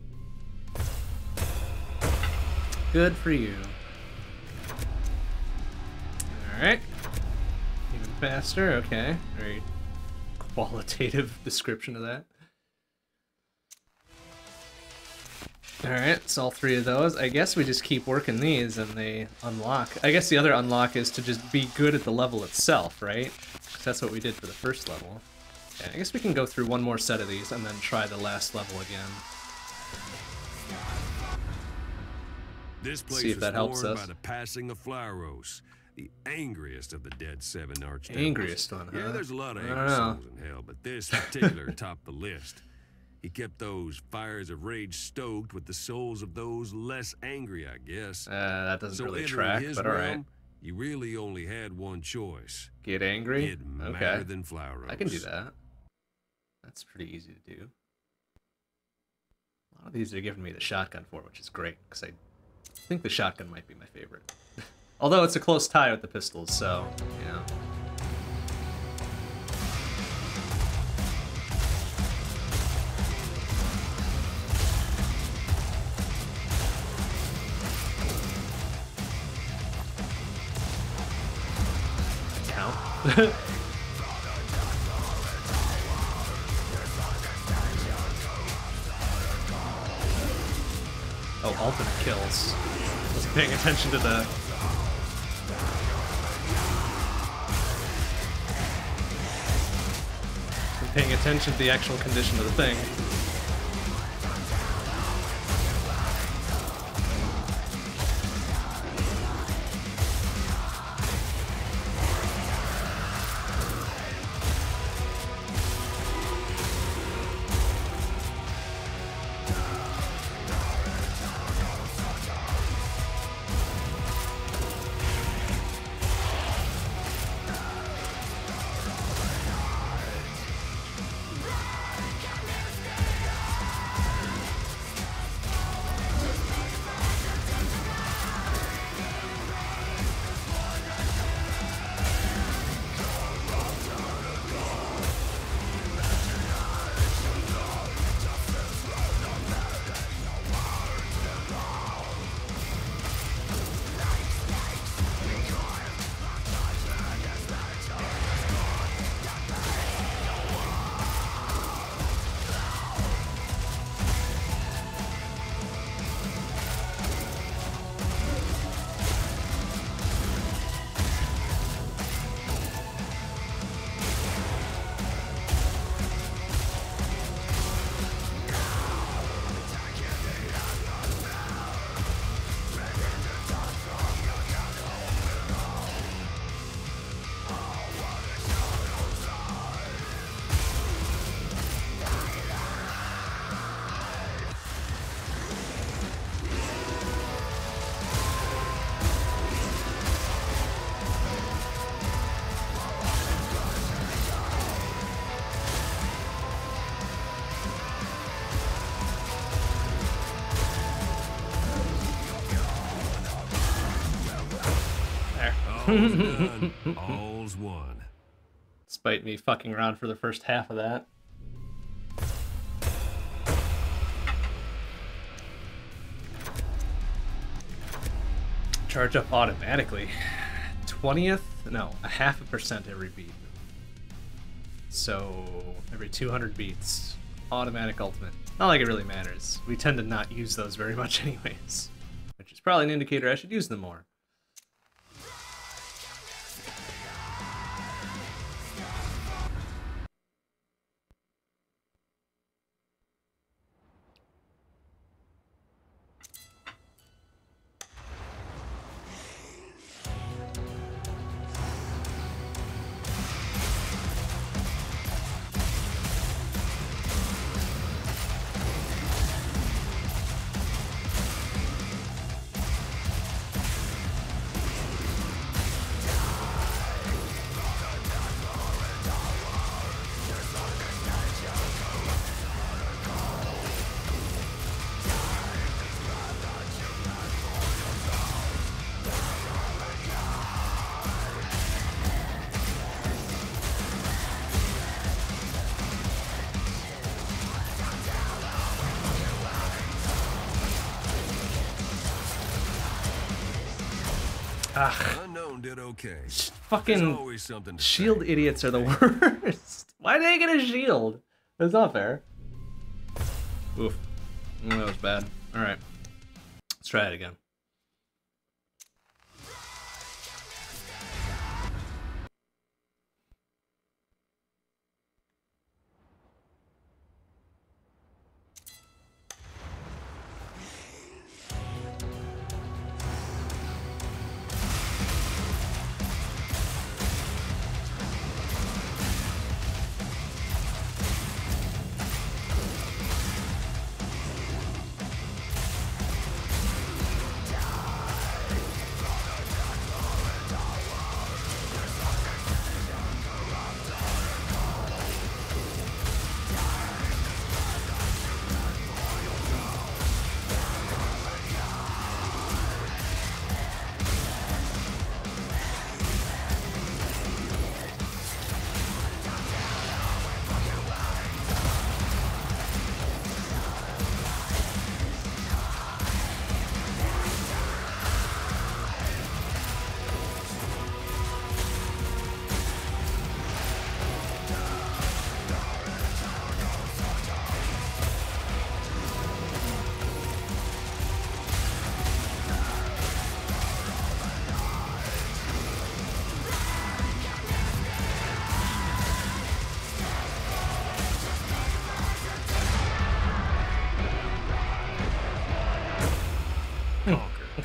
Good for you. Alright. Even faster. Okay. Very qualitative description of that. Alright, it's all 3 of those. I guess we just keep working these and they unlock. I guess the other unlock is to just be good at the level itself, right? That's what we did for the first level. Yeah, I guess we can go through one more set of these and then try the last level again. This place See if that helps was formed us. by the passing of Flaros, the angriest of the dead 7 archdevils. Angriest one, huh? Yeah, there's a lot of I don't angry know. souls in hell, but this particular topped the list. He kept those fires of rage stoked with the souls of those less angry, I guess. That doesn't So really entering track, his but alright. realm, You really only had one choice. Get angry? Get madder Okay. than Flower Rose. I can do that. That's pretty easy to do. A lot of these are giving me the shotgun for, which is great, because I think the shotgun might be my favorite. Although it's a close tie with the pistols, so, yeah. Count. Oh, ultimate kills. Wasn't paying attention to the... Wasn't paying attention to the actual condition of the thing. All's done. All's won. Despite me fucking around for the first half of that. Charge up automatically. 20th? No, a 0.5% every beat. So, every 200 beats. Automatic ultimate. Not like it really matters. We tend to not use those very much anyways. Which is probably an indicator I should use them more. Ugh. Unknown did okay. There's Fucking always something to shield say. idiots are the worst. Why did they get a shield? That's not fair. Oof. That was bad. Alright. Let's try it again.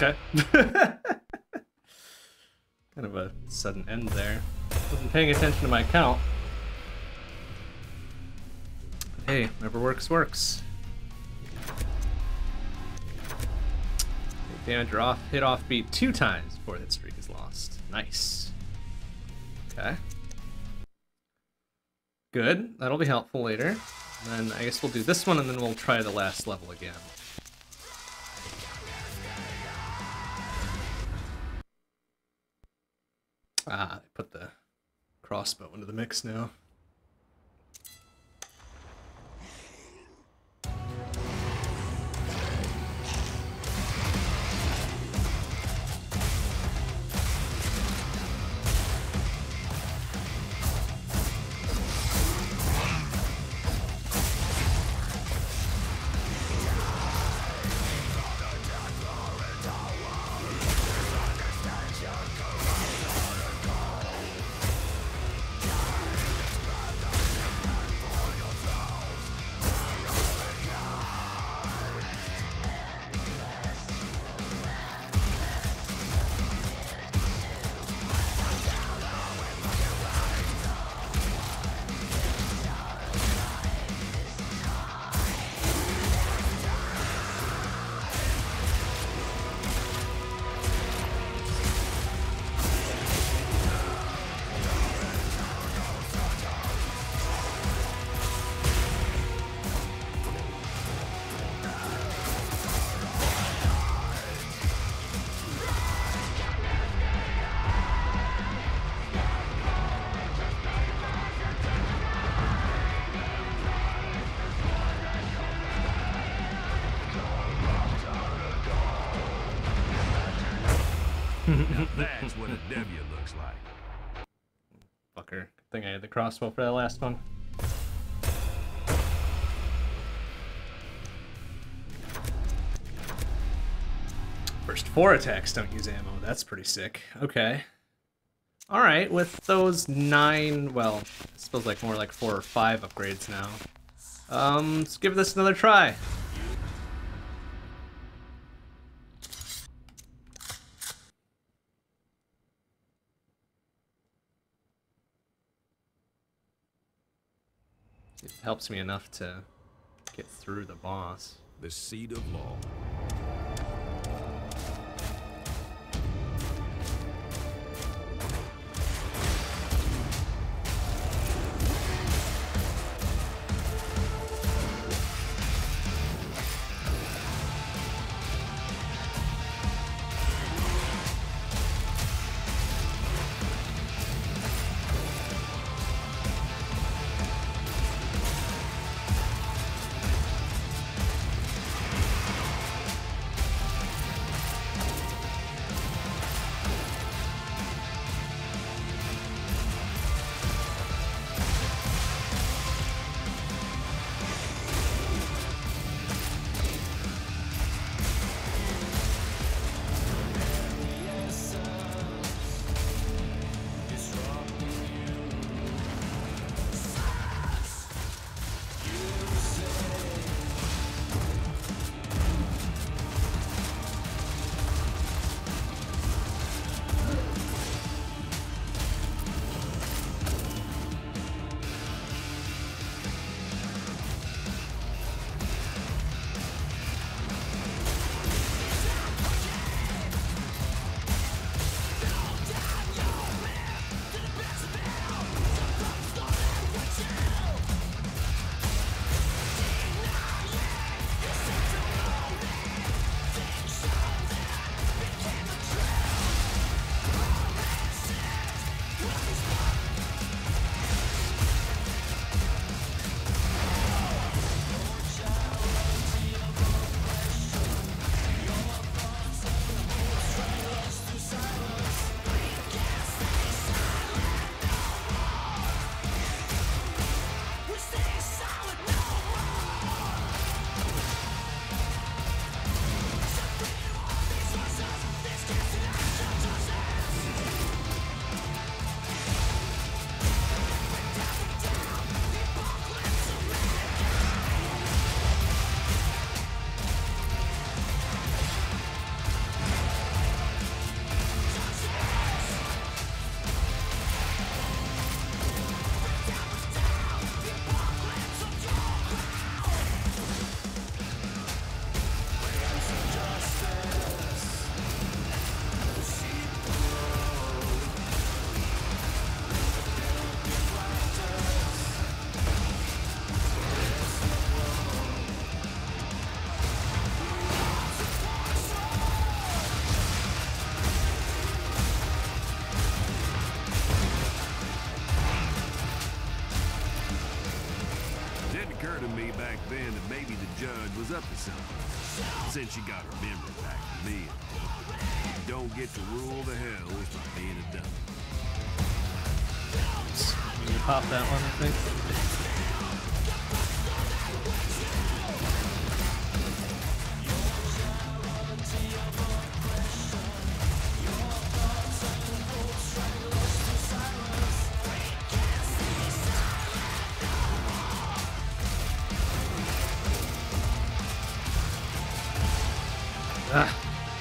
Okay. Kind of a sudden end there. Wasn't paying attention to my count. Hey, whatever works, works. Damage or off, hit off beat 2 times before that streak is lost. Nice. Okay. Good. That'll be helpful later. And then I guess we'll do this one and then we'll try the last level again. Ah, I put the crossbow into the mix now. Now that's what a W looks like. Fucker. Good thing I had the crossbow for that last one. First 4 attacks don't use ammo. That's pretty sick. Okay. Alright, with those 9, well, I suppose like more like 4 or 5 upgrades now. Let's give this another try. It helps me enough to get through the boss. The seat of law. back then that maybe the judge was up to something, since she got her memory back from me. You don't get to rule the hells by being a dummy. You pop that one, I think. Ah.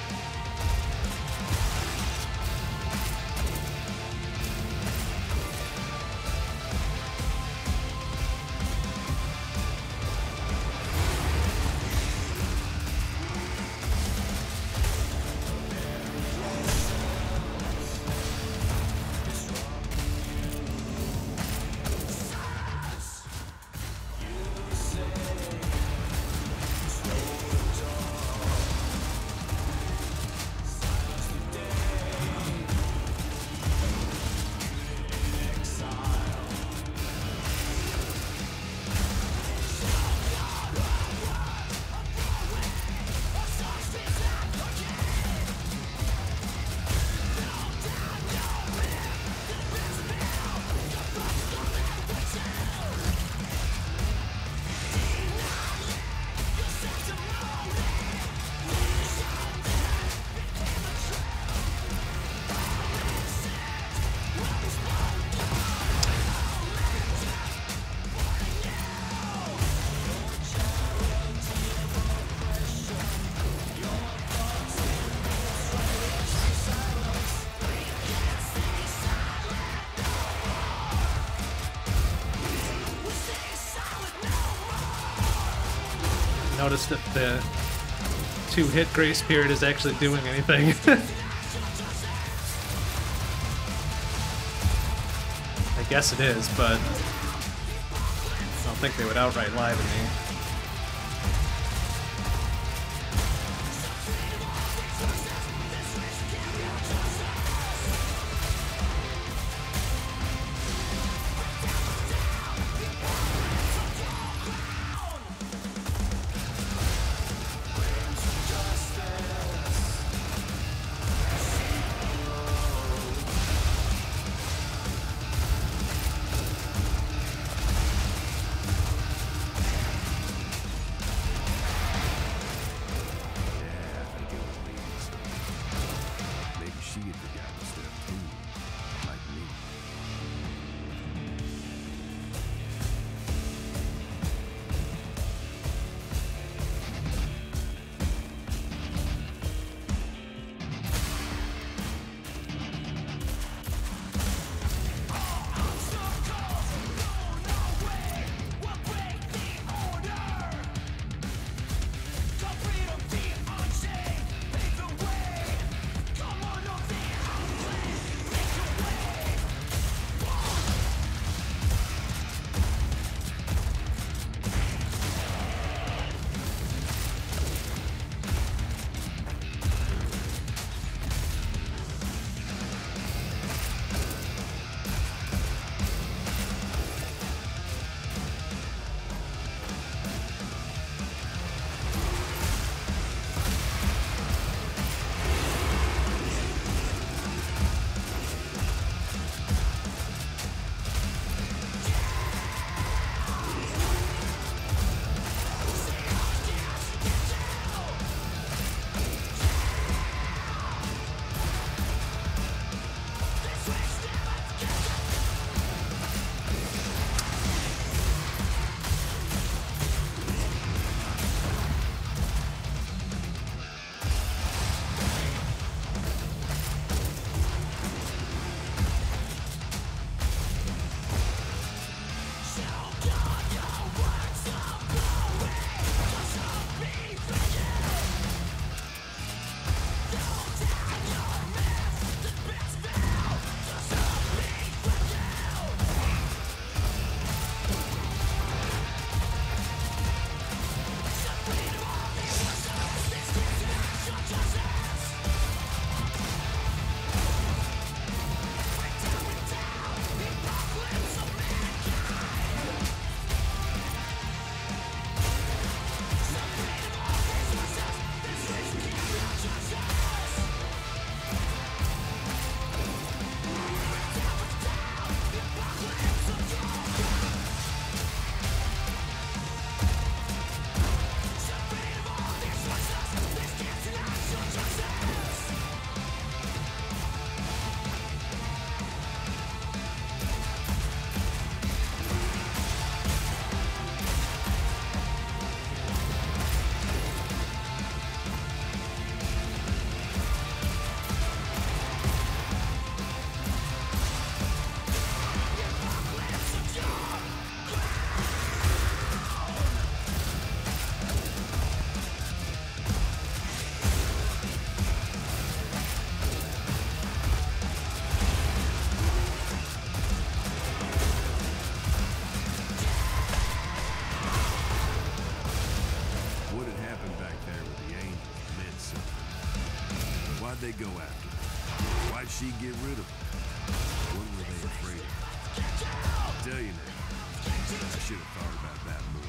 Noticed if the 2-hit grace period is actually doing anything. I guess it is, but I don't think they would outright lie to me. go after her. Why'd she get rid of her? What were they afraid of? I'll tell you now. I should have thought about that more.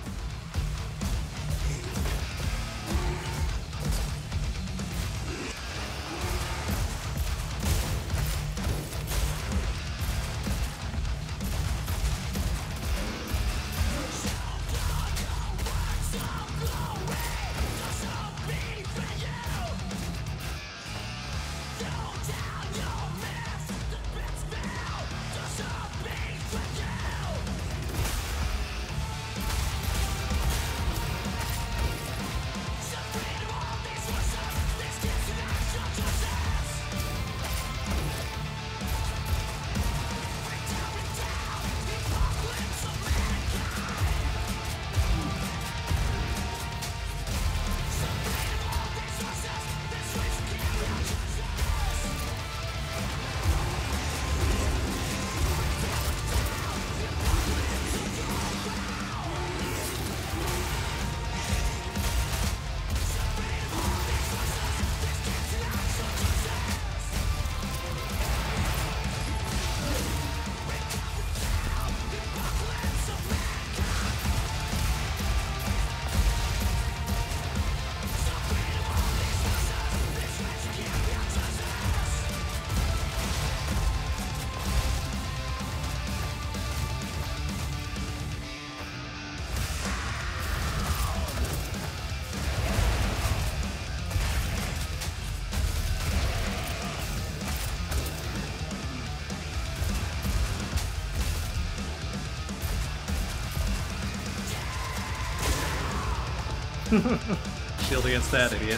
Shield against that idiot.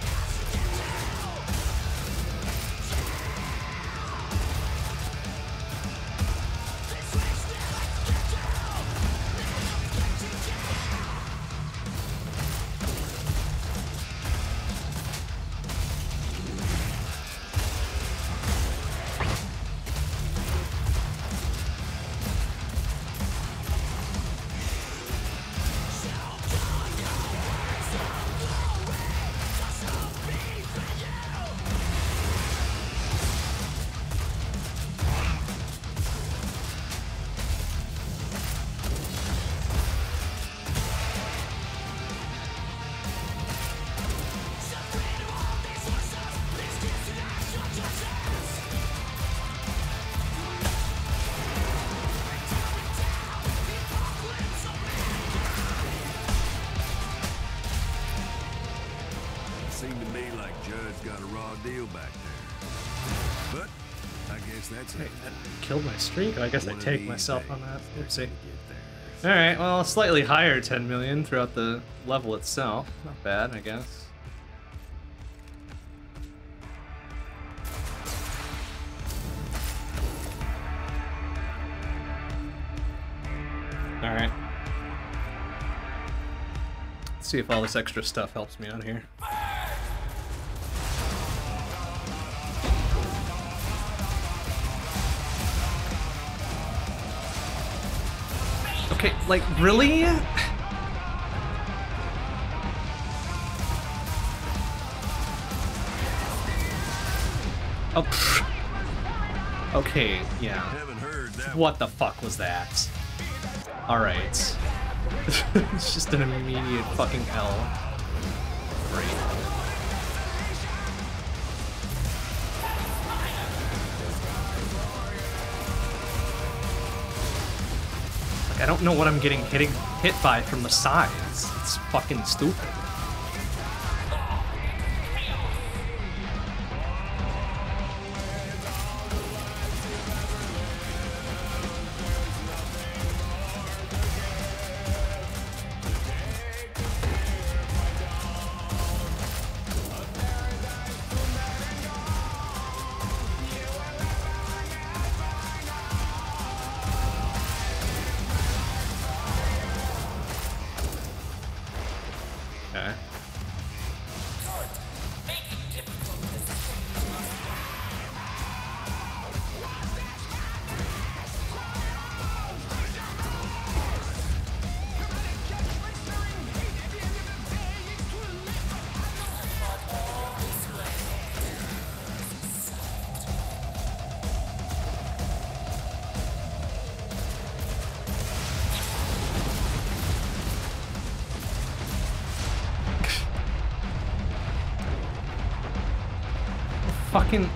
Seemed to me like Judge got a raw deal back there. But I guess that's it. Hey, that killed my streak. I guess I One of take these myself days, on that. they're Oopsie. gonna get theirs. Alright, well, slightly higher 10 million throughout the level itself. Not bad, I guess. Alright. Let's see if all this extra stuff helps me out here. Okay, like, really? Oh, pfft. Okay, yeah. Haven't heard that What the fuck was that? Alright. It's just an immediate fucking L. Great. Like, I don't know what I'm getting hit by from the sides. It's fucking stupid. fucking...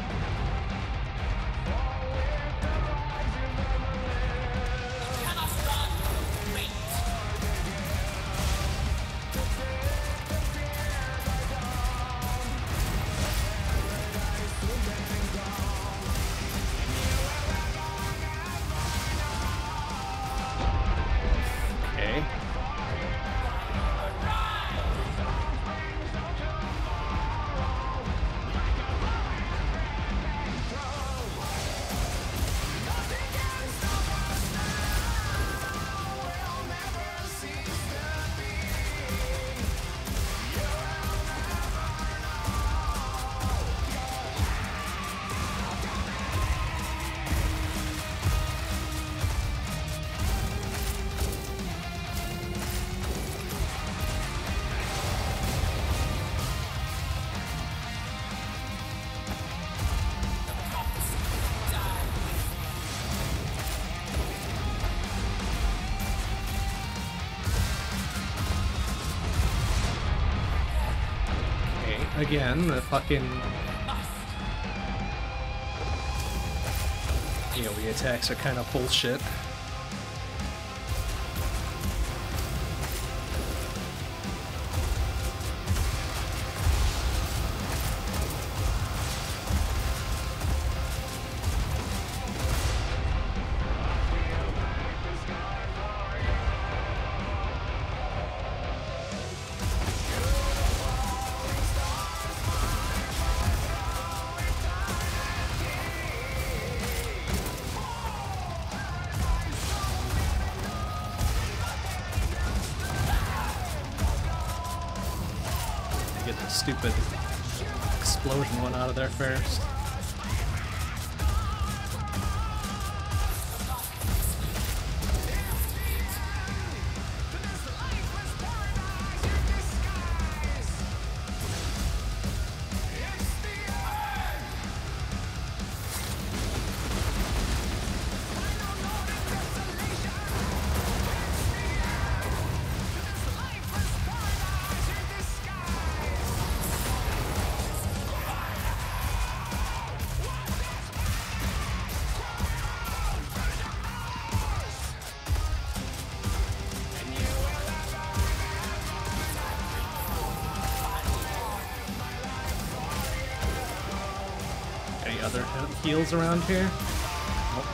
Okay. Again, the fucking AoE attacks are kind of bullshit. Get the stupid explosion one out of there first. Any other heals around here? Nope.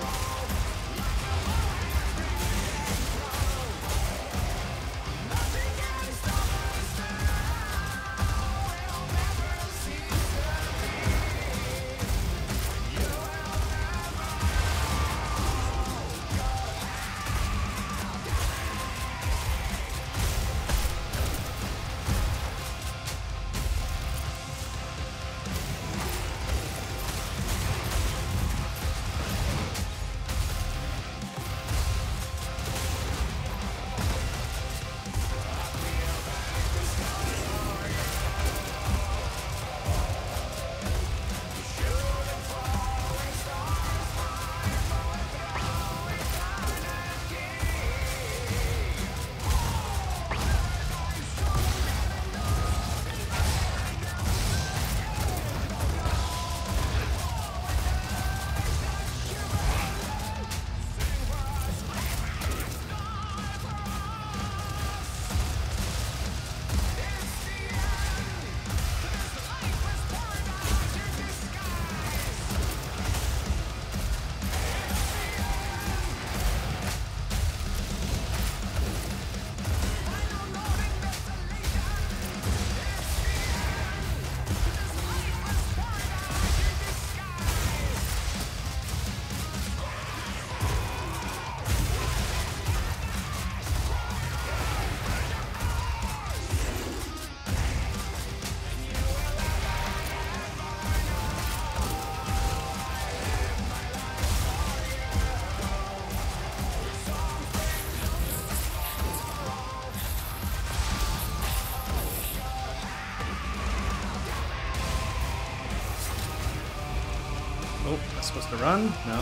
Oh, am I supposed to run? No.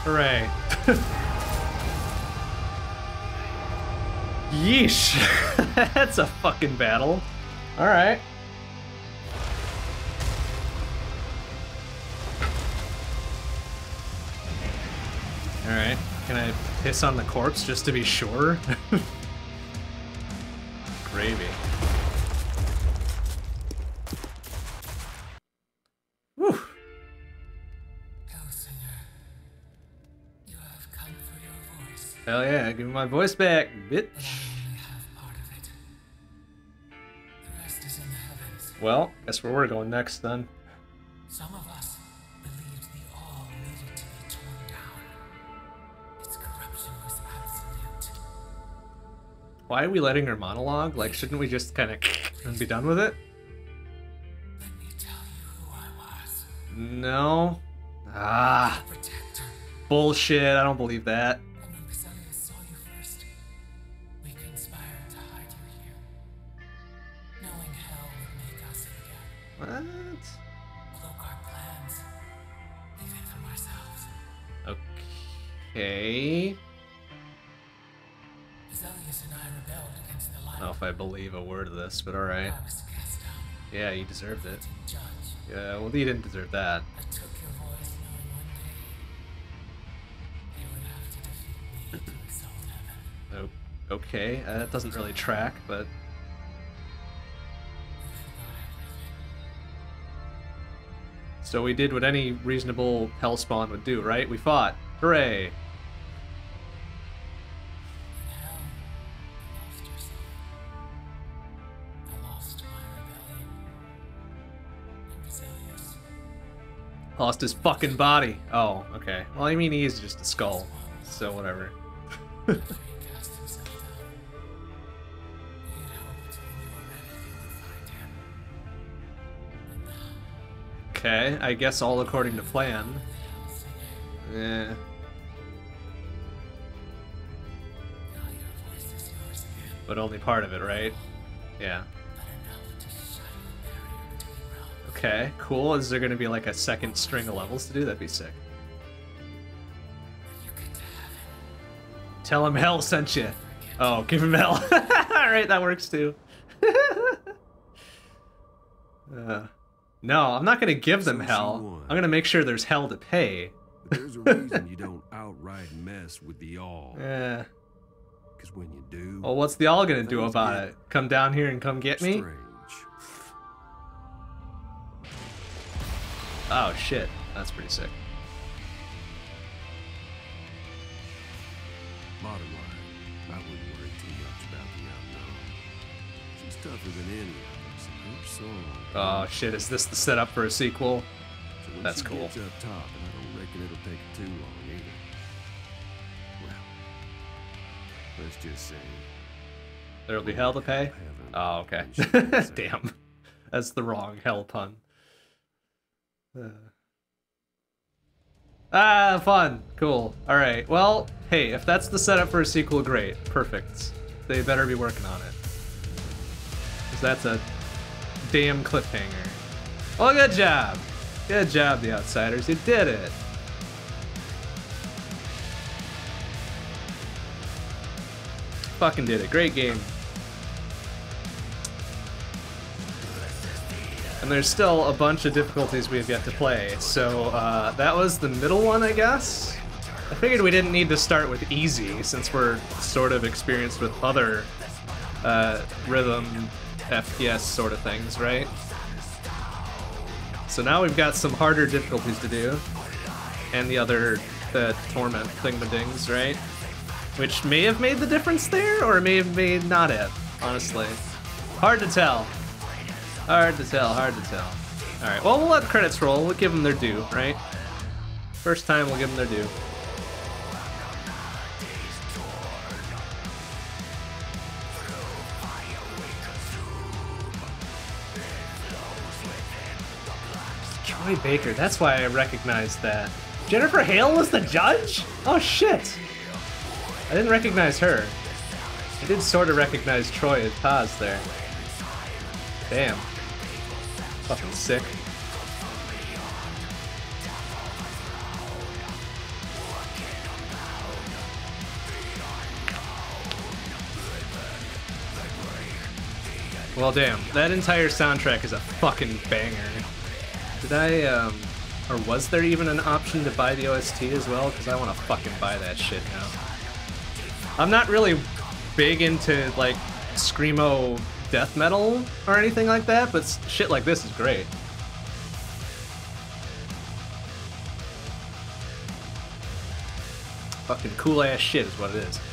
Hooray. Yeesh. That's a fucking battle. Alright. Alright. Can I piss on the corpse just to be sure? Gravy. Whew. Hellsinger, you have come for your voice, Hell yeah, give me my voice back, bitch. but I only have part of it. The rest is in the heavens. Well, guess where we're going next then. Some of us believed the all needed to be torn down. Its corruption was absolute. Why are we letting her monologue? Like, shouldn't we just kind of and be done with it? Let me tell you who I was. No. Ah, Protector. bullshit. I don't believe that. And when Basilius saw you first, we conspired to hide you here. Knowing hell would make us forget. What? Cloak our plans, even from ourselves. Okay. Basilius and I rebelled against the I light. don't know if I believe a word of this, but alright. I was cast down. Yeah, you deserved it. Didn't judge. Yeah, well, you didn't deserve that. I took your voice knowing one day you would have to defeat me to exalt heaven. Okay, that doesn't really track, but We forgot everything. so we did what any reasonable hellspawn would do, right? We fought. Hooray! In hell, you lost yourself. I lost my rebellion. And Basilius Lost his fucking body. Oh, okay. Well, I mean, he is just a skull, so whatever. after he cast himself down. We had hoped when we were ready you would find him. But now, Okay, I guess all according to plan. the Hellsinger, Yeah. now your voice is yours again. But only part of it, right? Yeah. But enough to shatter the barrier between realms. Okay, cool. Is there gonna be like a second string of levels to do? That'd be sick. When you get to heaven, Tell him hell sent you. Oh, give him hell. Alright, that works too. No, I'm not gonna give them So she hell. won. I'm gonna make sure there's hell to pay. But there's a reason you don't outright mess with the all. Yeah. Because when you do, Well, what's the all gonna do Things about get it? Come down here and come get me? strange. Oh shit, that's pretty sick. Bottom line, I wouldn't worry too much about the unknown. She's tougher than any of us, and her song. Oh shit, is this the setup for a sequel? So when that's she cool. Gets up top, and I don't reckon it'll take too long either. Well, let's just say. There'll be hell to pay? Heaven, Oh, okay. and she'll say, Damn. That's the wrong hell pun. Fun. Cool. Alright, well, hey, if that's the setup for a sequel, great. Perfect. They better be working on it. 'Cause that's a damn cliffhanger. Well, good job. Good job, The Outsiders. You did it. Fucking did it. Great game. And there's still a bunch of difficulties we've yet to play, so that was the middle one, I guess? I figured we didn't need to start with easy, since we're sort of experienced with other rhythm FPS sort of things, right? So now we've got some harder difficulties to do, and the other torment thingamadings, right? Which may have made the difference there, or may have made not have, honestly. Hard to tell. Hard to tell, hard to tell. Alright, well, we'll let credits roll. We'll give them their due, right? First time, we'll give them their due. Joy Baker, that's why I recognized that. Jennifer Hale was the judge? Oh, shit. I didn't recognize her. I did sort of recognize Troy as Paz there. Damn. Fucking sick. Well, damn, that entire soundtrack is a fucking banger. Did I, or was there even an option to buy the OST as well? Because I want to fucking buy that shit now. I'm not really big into, like, screamo death metal or anything like that, but shit like this is great. Fucking cool ass shit is what it is.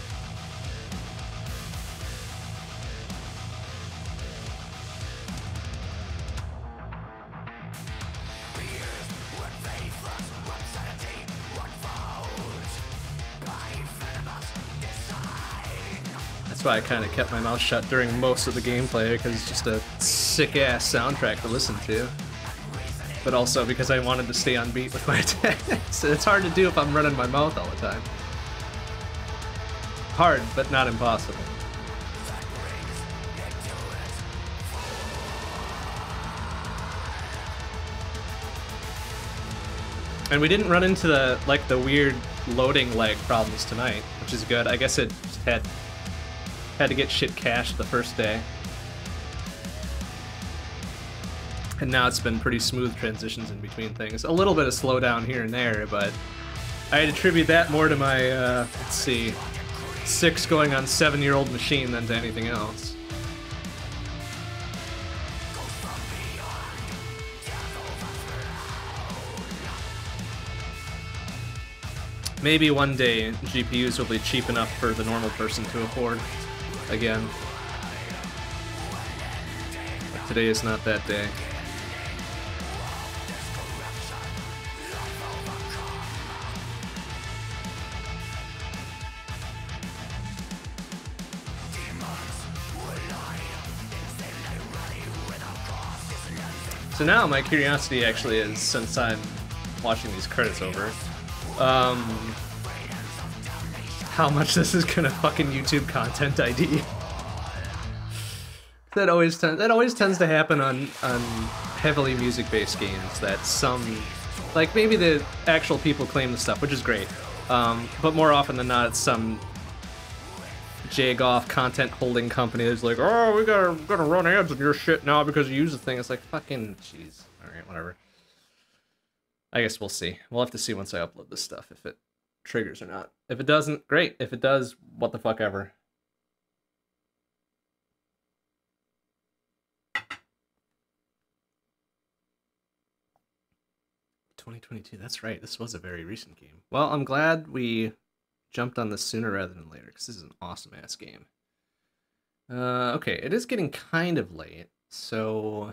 That's why I kind of kept my mouth shut during most of the gameplay, because it's just a sick-ass soundtrack to listen to. But also because I wanted to stay on beat with my attacks. It's hard to do if I'm running my mouth all the time. Hard, but not impossible. And we didn't run into the weird loading lag problems tonight, which is good. I guess it just had to get shit cached the first day. And now it's been pretty smooth transitions in between things. A little bit of slowdown here and there, but I'd attribute that more to my, let's see, 6 going on 7-year-old machine than to anything else. Maybe one day GPUs will be cheap enough for the normal person to afford again. But today is not that day. So now my curiosity actually is, since I'm watching these credits over, how much this is gonna fucking YouTube content ID. That always tends to happen on heavily music-based games, that some, like, maybe the actual people claim the stuff, which is great, but more often than not it's some jagoff content holding company that's like, oh, we're gonna run ads on your shit now because you use the thing. It's like, fucking jeez. Alright, whatever. I guess we'll see. We'll have to see once I upload this stuff if it triggers or not. If it doesn't, great. If it does, what the fuck ever. '22, that's right. This was a very recent game. Well, I'm glad we jumped on this sooner rather than later, because this is an awesome-ass game. Okay, it is getting kind of late, so...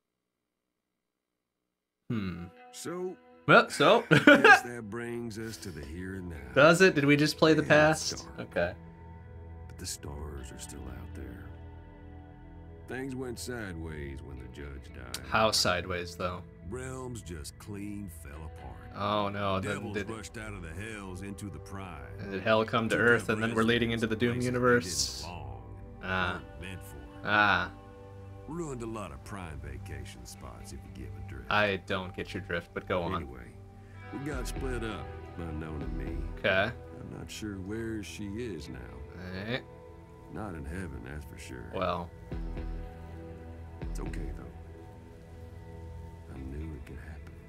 So... Well, so... guess that brings us to the here and now. Does it? Did we just play the Yeah, past? it's dark. Okay. But the stars are still out there. Things went sideways when the judge died. How sideways, though? Realms just clean fell apart. Oh no, then Devils did rushed out of the hells into the pride. hell come to Earth, and then we're leading into the Doom universe? Ah. Meant for. Ah, Ruined a lot of prime vacation spots if you give a drift. I don't get your drift, but go on. Anyway, we got split up, unknown to me. Okay. I'm not sure where she is now. Eh, Not in heaven, that's for sure. well, It's okay though. I knew it could happen.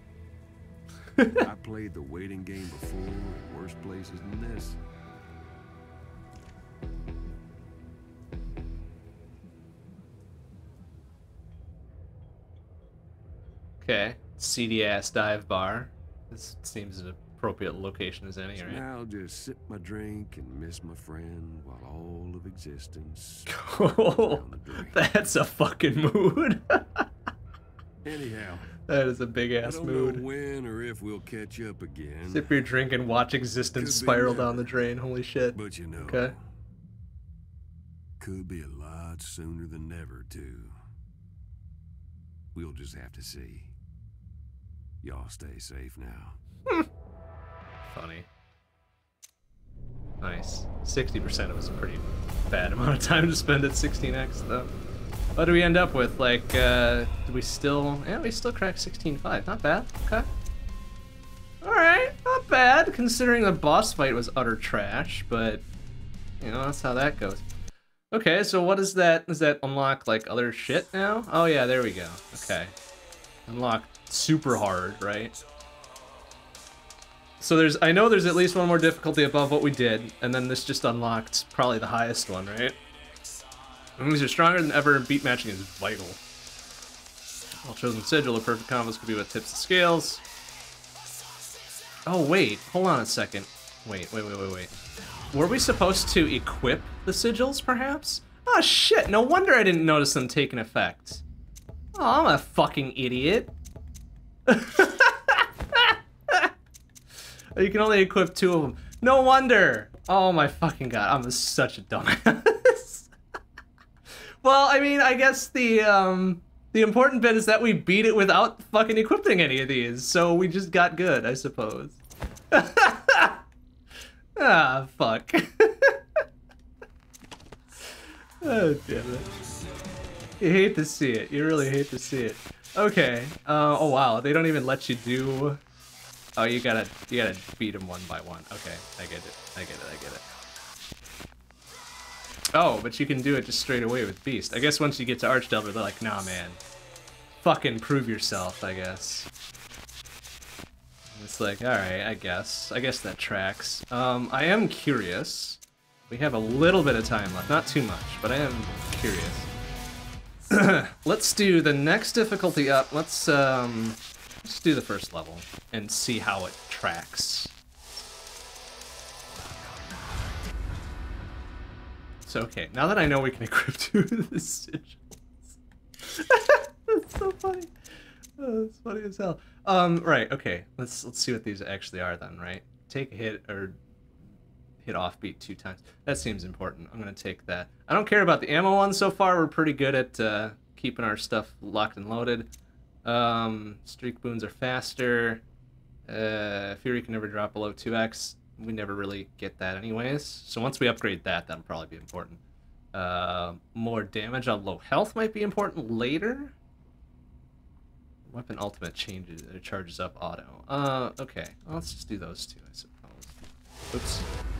I played the waiting game before in worse places than this. okay. Seedy ass dive bar. This seems an appropriate location as any, So right? now I'll just sip my drink and miss my friend while all of existence Oh, down the drain. that's a fucking mood. Anyhow, That is a big I ass don't mood. know when or if we'll catch up again. Sip your drink and watch existence Could be spiral never. down the drain. Holy shit. But you know, Okay. could be a lot sooner than never, too. We'll just have to see. Y'all stay safe now. Funny. Nice. 60% was a pretty bad amount of time to spend at 16x, though. What do we end up with? Like, do we still... Yeah, we still cracked 16.5. Not bad. Okay. Alright, not bad, considering the boss fight was utter trash, but, you know, that's how that goes. Okay, so what is that? Does that unlock like other shit now? Oh yeah, there we go. Okay. Unlock super hard, right? So I know there's at least one more difficulty above what we did, and then this just unlocked probably the highest one, right? Enemies are stronger than ever, and beat matching is vital. Well chosen sigil, a perfect combos could be what tips the scales. Oh wait, hold on a second. Wait. Were we supposed to equip the sigils, perhaps? Oh shit, no wonder I didn't notice them taking effect. Oh, I'm a fucking idiot. You can only equip 2 of them. No wonder. Oh my fucking god, I'm such a dumbass. Well, I mean, I guess the important bit is that we beat it without fucking equipping any of these, so we just got good, I suppose. Ah, fuck. Oh, damn it. You hate to see it. You really hate to see it. Okay. Oh wow, they don't even let you do... Oh, you gotta beat them one by one. Okay, I get it. Oh, but you can do it just straight away with Beast. I guess once you get to Archdelver, they're like, nah, man. Fucking prove yourself, I guess. It's like, alright, I guess. I guess that tracks. I am curious. We have a little bit of time left. Not too much, but I am curious. Let's do the next difficulty up. Let's do the first level and see how it tracks. So, okay, now that I know we can equip 2 of the sigils. That's so funny. Oh, that's funny as hell. Right, okay. Let's see what these actually are then, right? Take a hit or hit offbeat 2 times. That seems important. I'm gonna take that. I don't care about the ammo ones so far. We're pretty good at keeping our stuff locked and loaded. Streak boons are faster. Fury can never drop below 2x. We never really get that anyways. So once we upgrade that, that'll probably be important. More damage on low health might be important later. Weapon ultimate changes, it charges up auto. Okay, well, let's just do those 2, I suppose. Oops.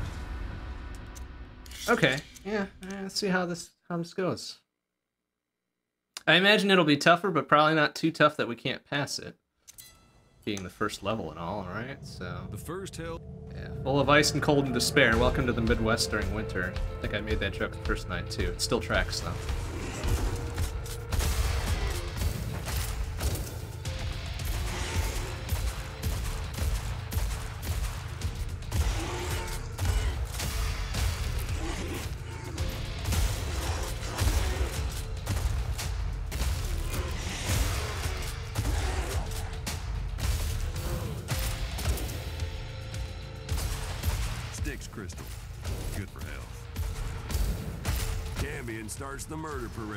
Okay, yeah, let's see how this goes. I imagine it'll be tougher, but probably not too tough that we can't pass it. Being the first level and all, right? So The first hell. yeah, full of ice and cold and despair. Welcome to the Midwest during winter. I think I made that joke the first night too. It still tracks though. Styx crystal. Good for health. Cambion starts the murder parade.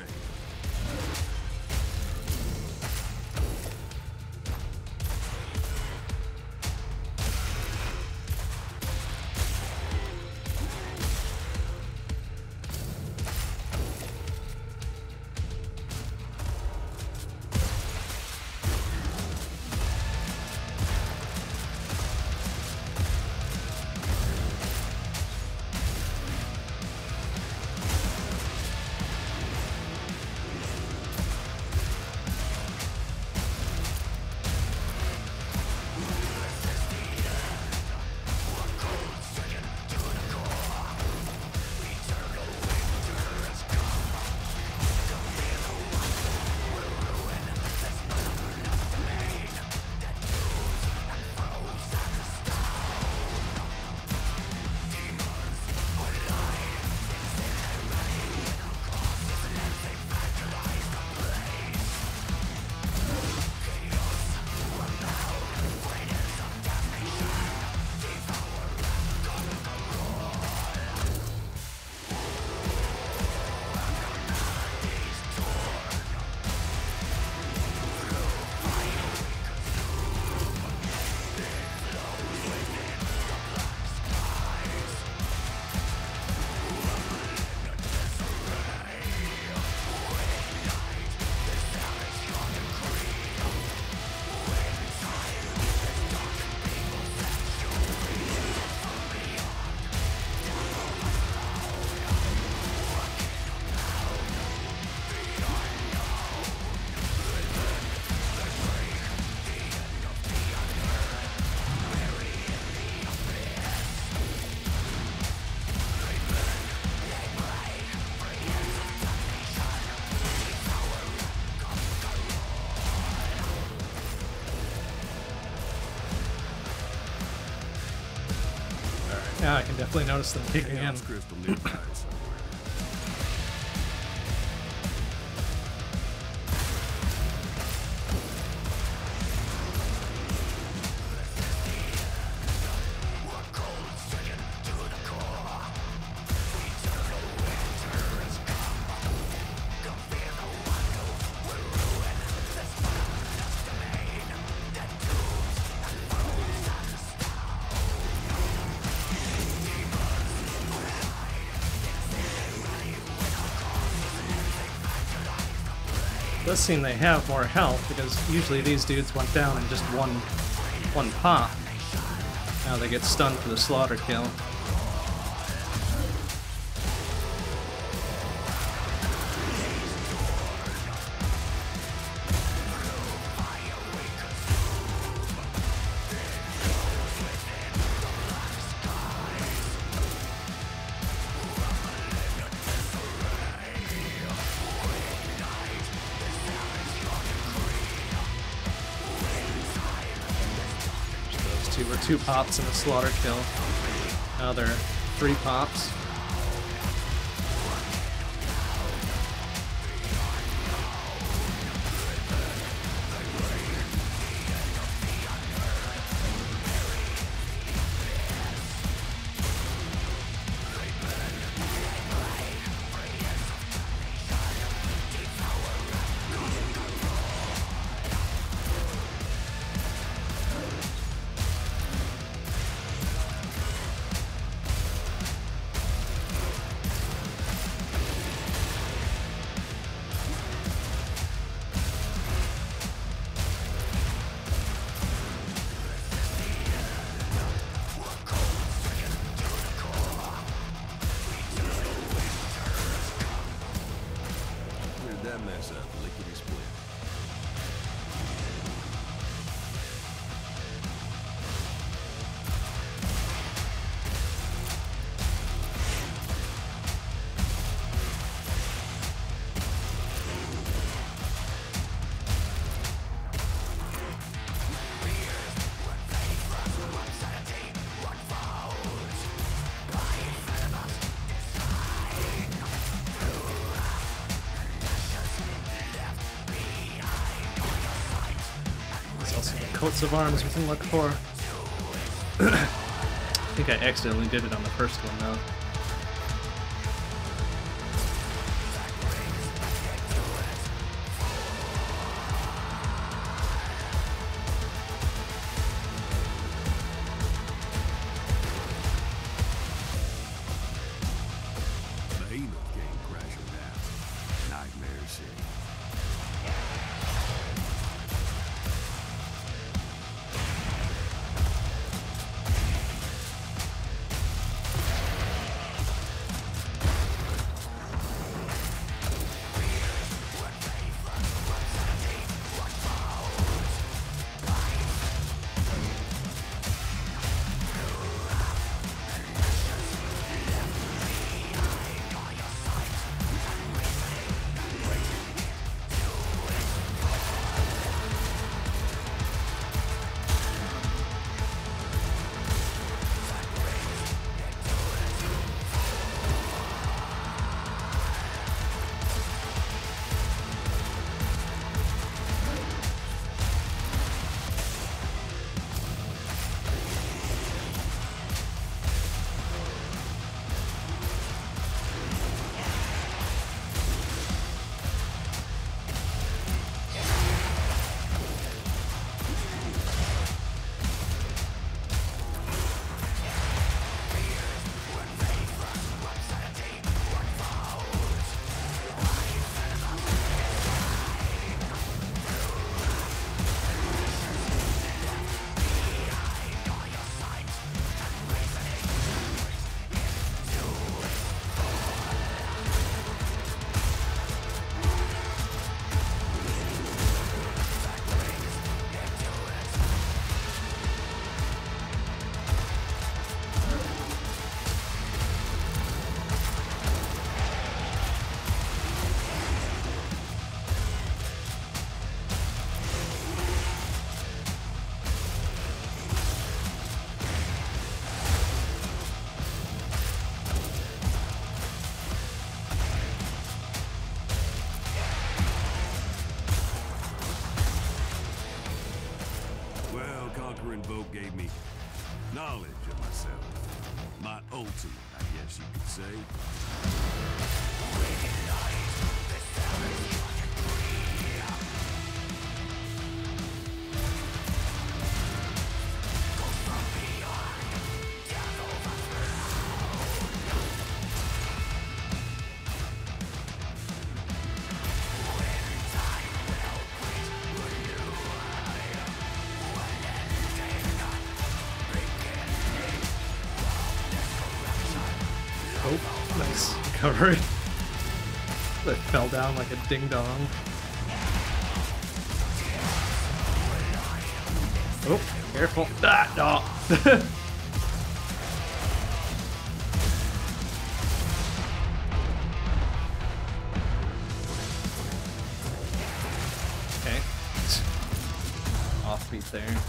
Yeah, I can definitely notice them kicking in. Chaos crystal nearby somewhere. It does seem they have more health, because usually these dudes went down in just one pop. Now they get stunned for the slaughter kill. Were 2 pops and a slaughter kill. Now they're 3 pops. That mess up, lickety split. Coats of arms we can look for. I think I accidentally did it on the first one though. Behemoth came crashing down. Nightmare City. Well, conquering Vogue gave me knowledge of myself. My ultimate, I guess you could say. Oh, nice recovery. That fell down like a ding dong. Oh, careful. Ah, no. Okay. Offbeat there.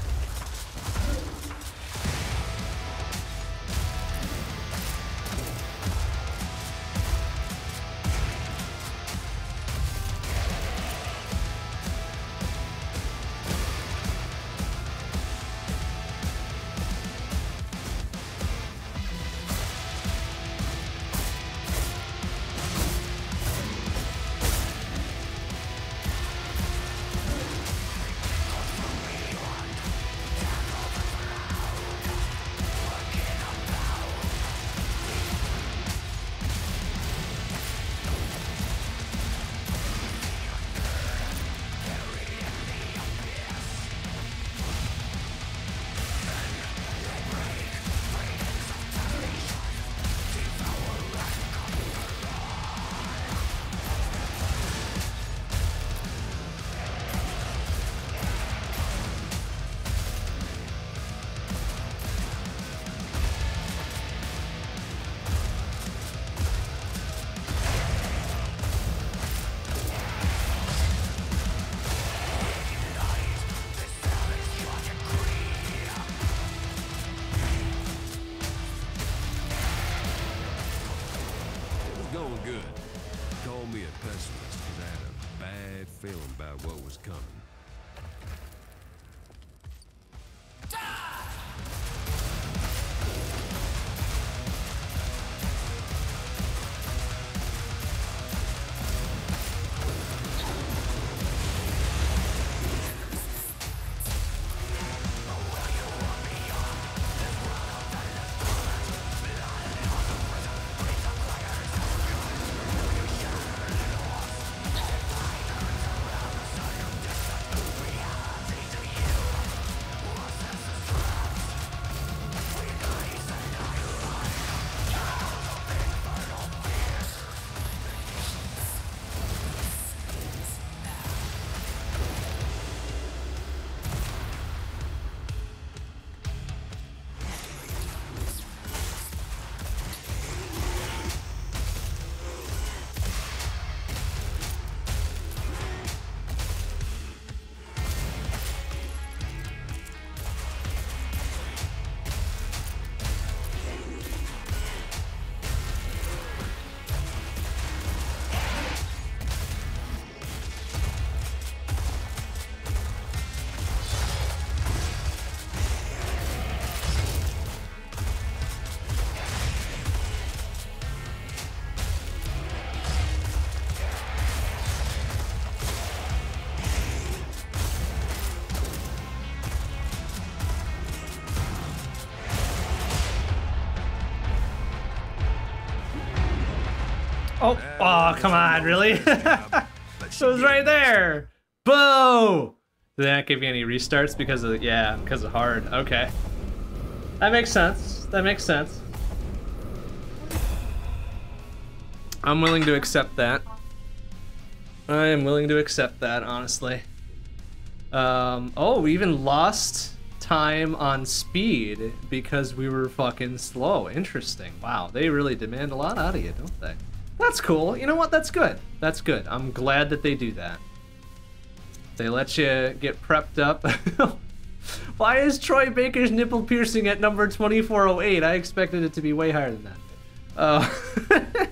Going good. Call me a pessimist, because I had a bad feeling about what was coming. Oh, come on, really? It was right there. Boo! Did they not give you any restarts because of because of hard? Okay, that makes sense. That makes sense. I'm willing to accept that. I am willing to accept that, honestly. Oh, we even lost time on speed because we were fucking slow. Interesting. Wow, they really demand a lot out of you, don't they? That's cool. You know what? That's good. That's good. I'm glad that they do that. They let you get prepped up. Why is Troy Baker's nipple piercing at number 2408? I expected it to be way higher than that.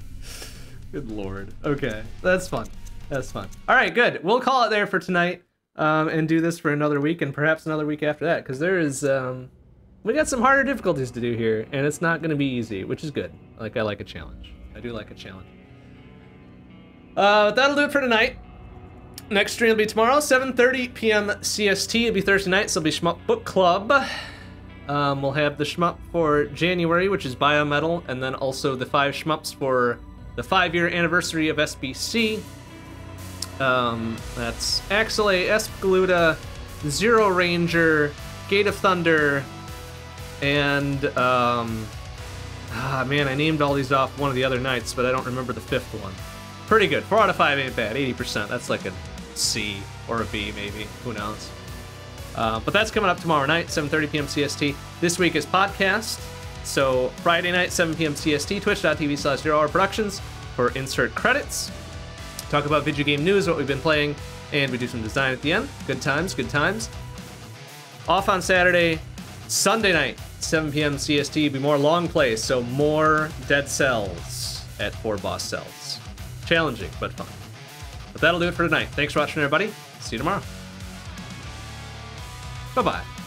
Good lord. Okay, that's fun. That's fun. All right, good. We'll call it there for tonight. and do this for another week and perhaps another week after that, because there is we got some harder difficulties to do here, and it's not going to be easy, which is good. I like a challenge. I do like a challenge. That'll do it for tonight. Next stream will be tomorrow, 7:30 p.m. CST. It'll be Thursday night, so it'll be Shmup Book Club. We'll have the Shmup for January, which is Biometal, and then also the 5 Shmups for the 5-year anniversary of SBC. That's Axelay, Espgaluda, Zero Ranger, Gate of Thunder, and man, I named all these off one of the other nights, but I don't remember the 5th one. Pretty good. 4 out of 5 ain't bad. 80%. That's like a C or a B, maybe. Who knows? But that's coming up tomorrow night, 7:30 p.m. CST. This week is podcast. So Friday night, 7 p.m. CST, twitch.tv/ZeroHour Productions for insert credits. Talk about video game news, what we've been playing, and we do some design at the end. Good times, good times. Off on Saturday, Sunday night, 7 p.m. CST, be more long plays, so more Dead Cells at 4 boss cells. Challenging, but fun. But that'll do it for tonight. Thanks for watching, everybody. See you tomorrow. Bye-bye.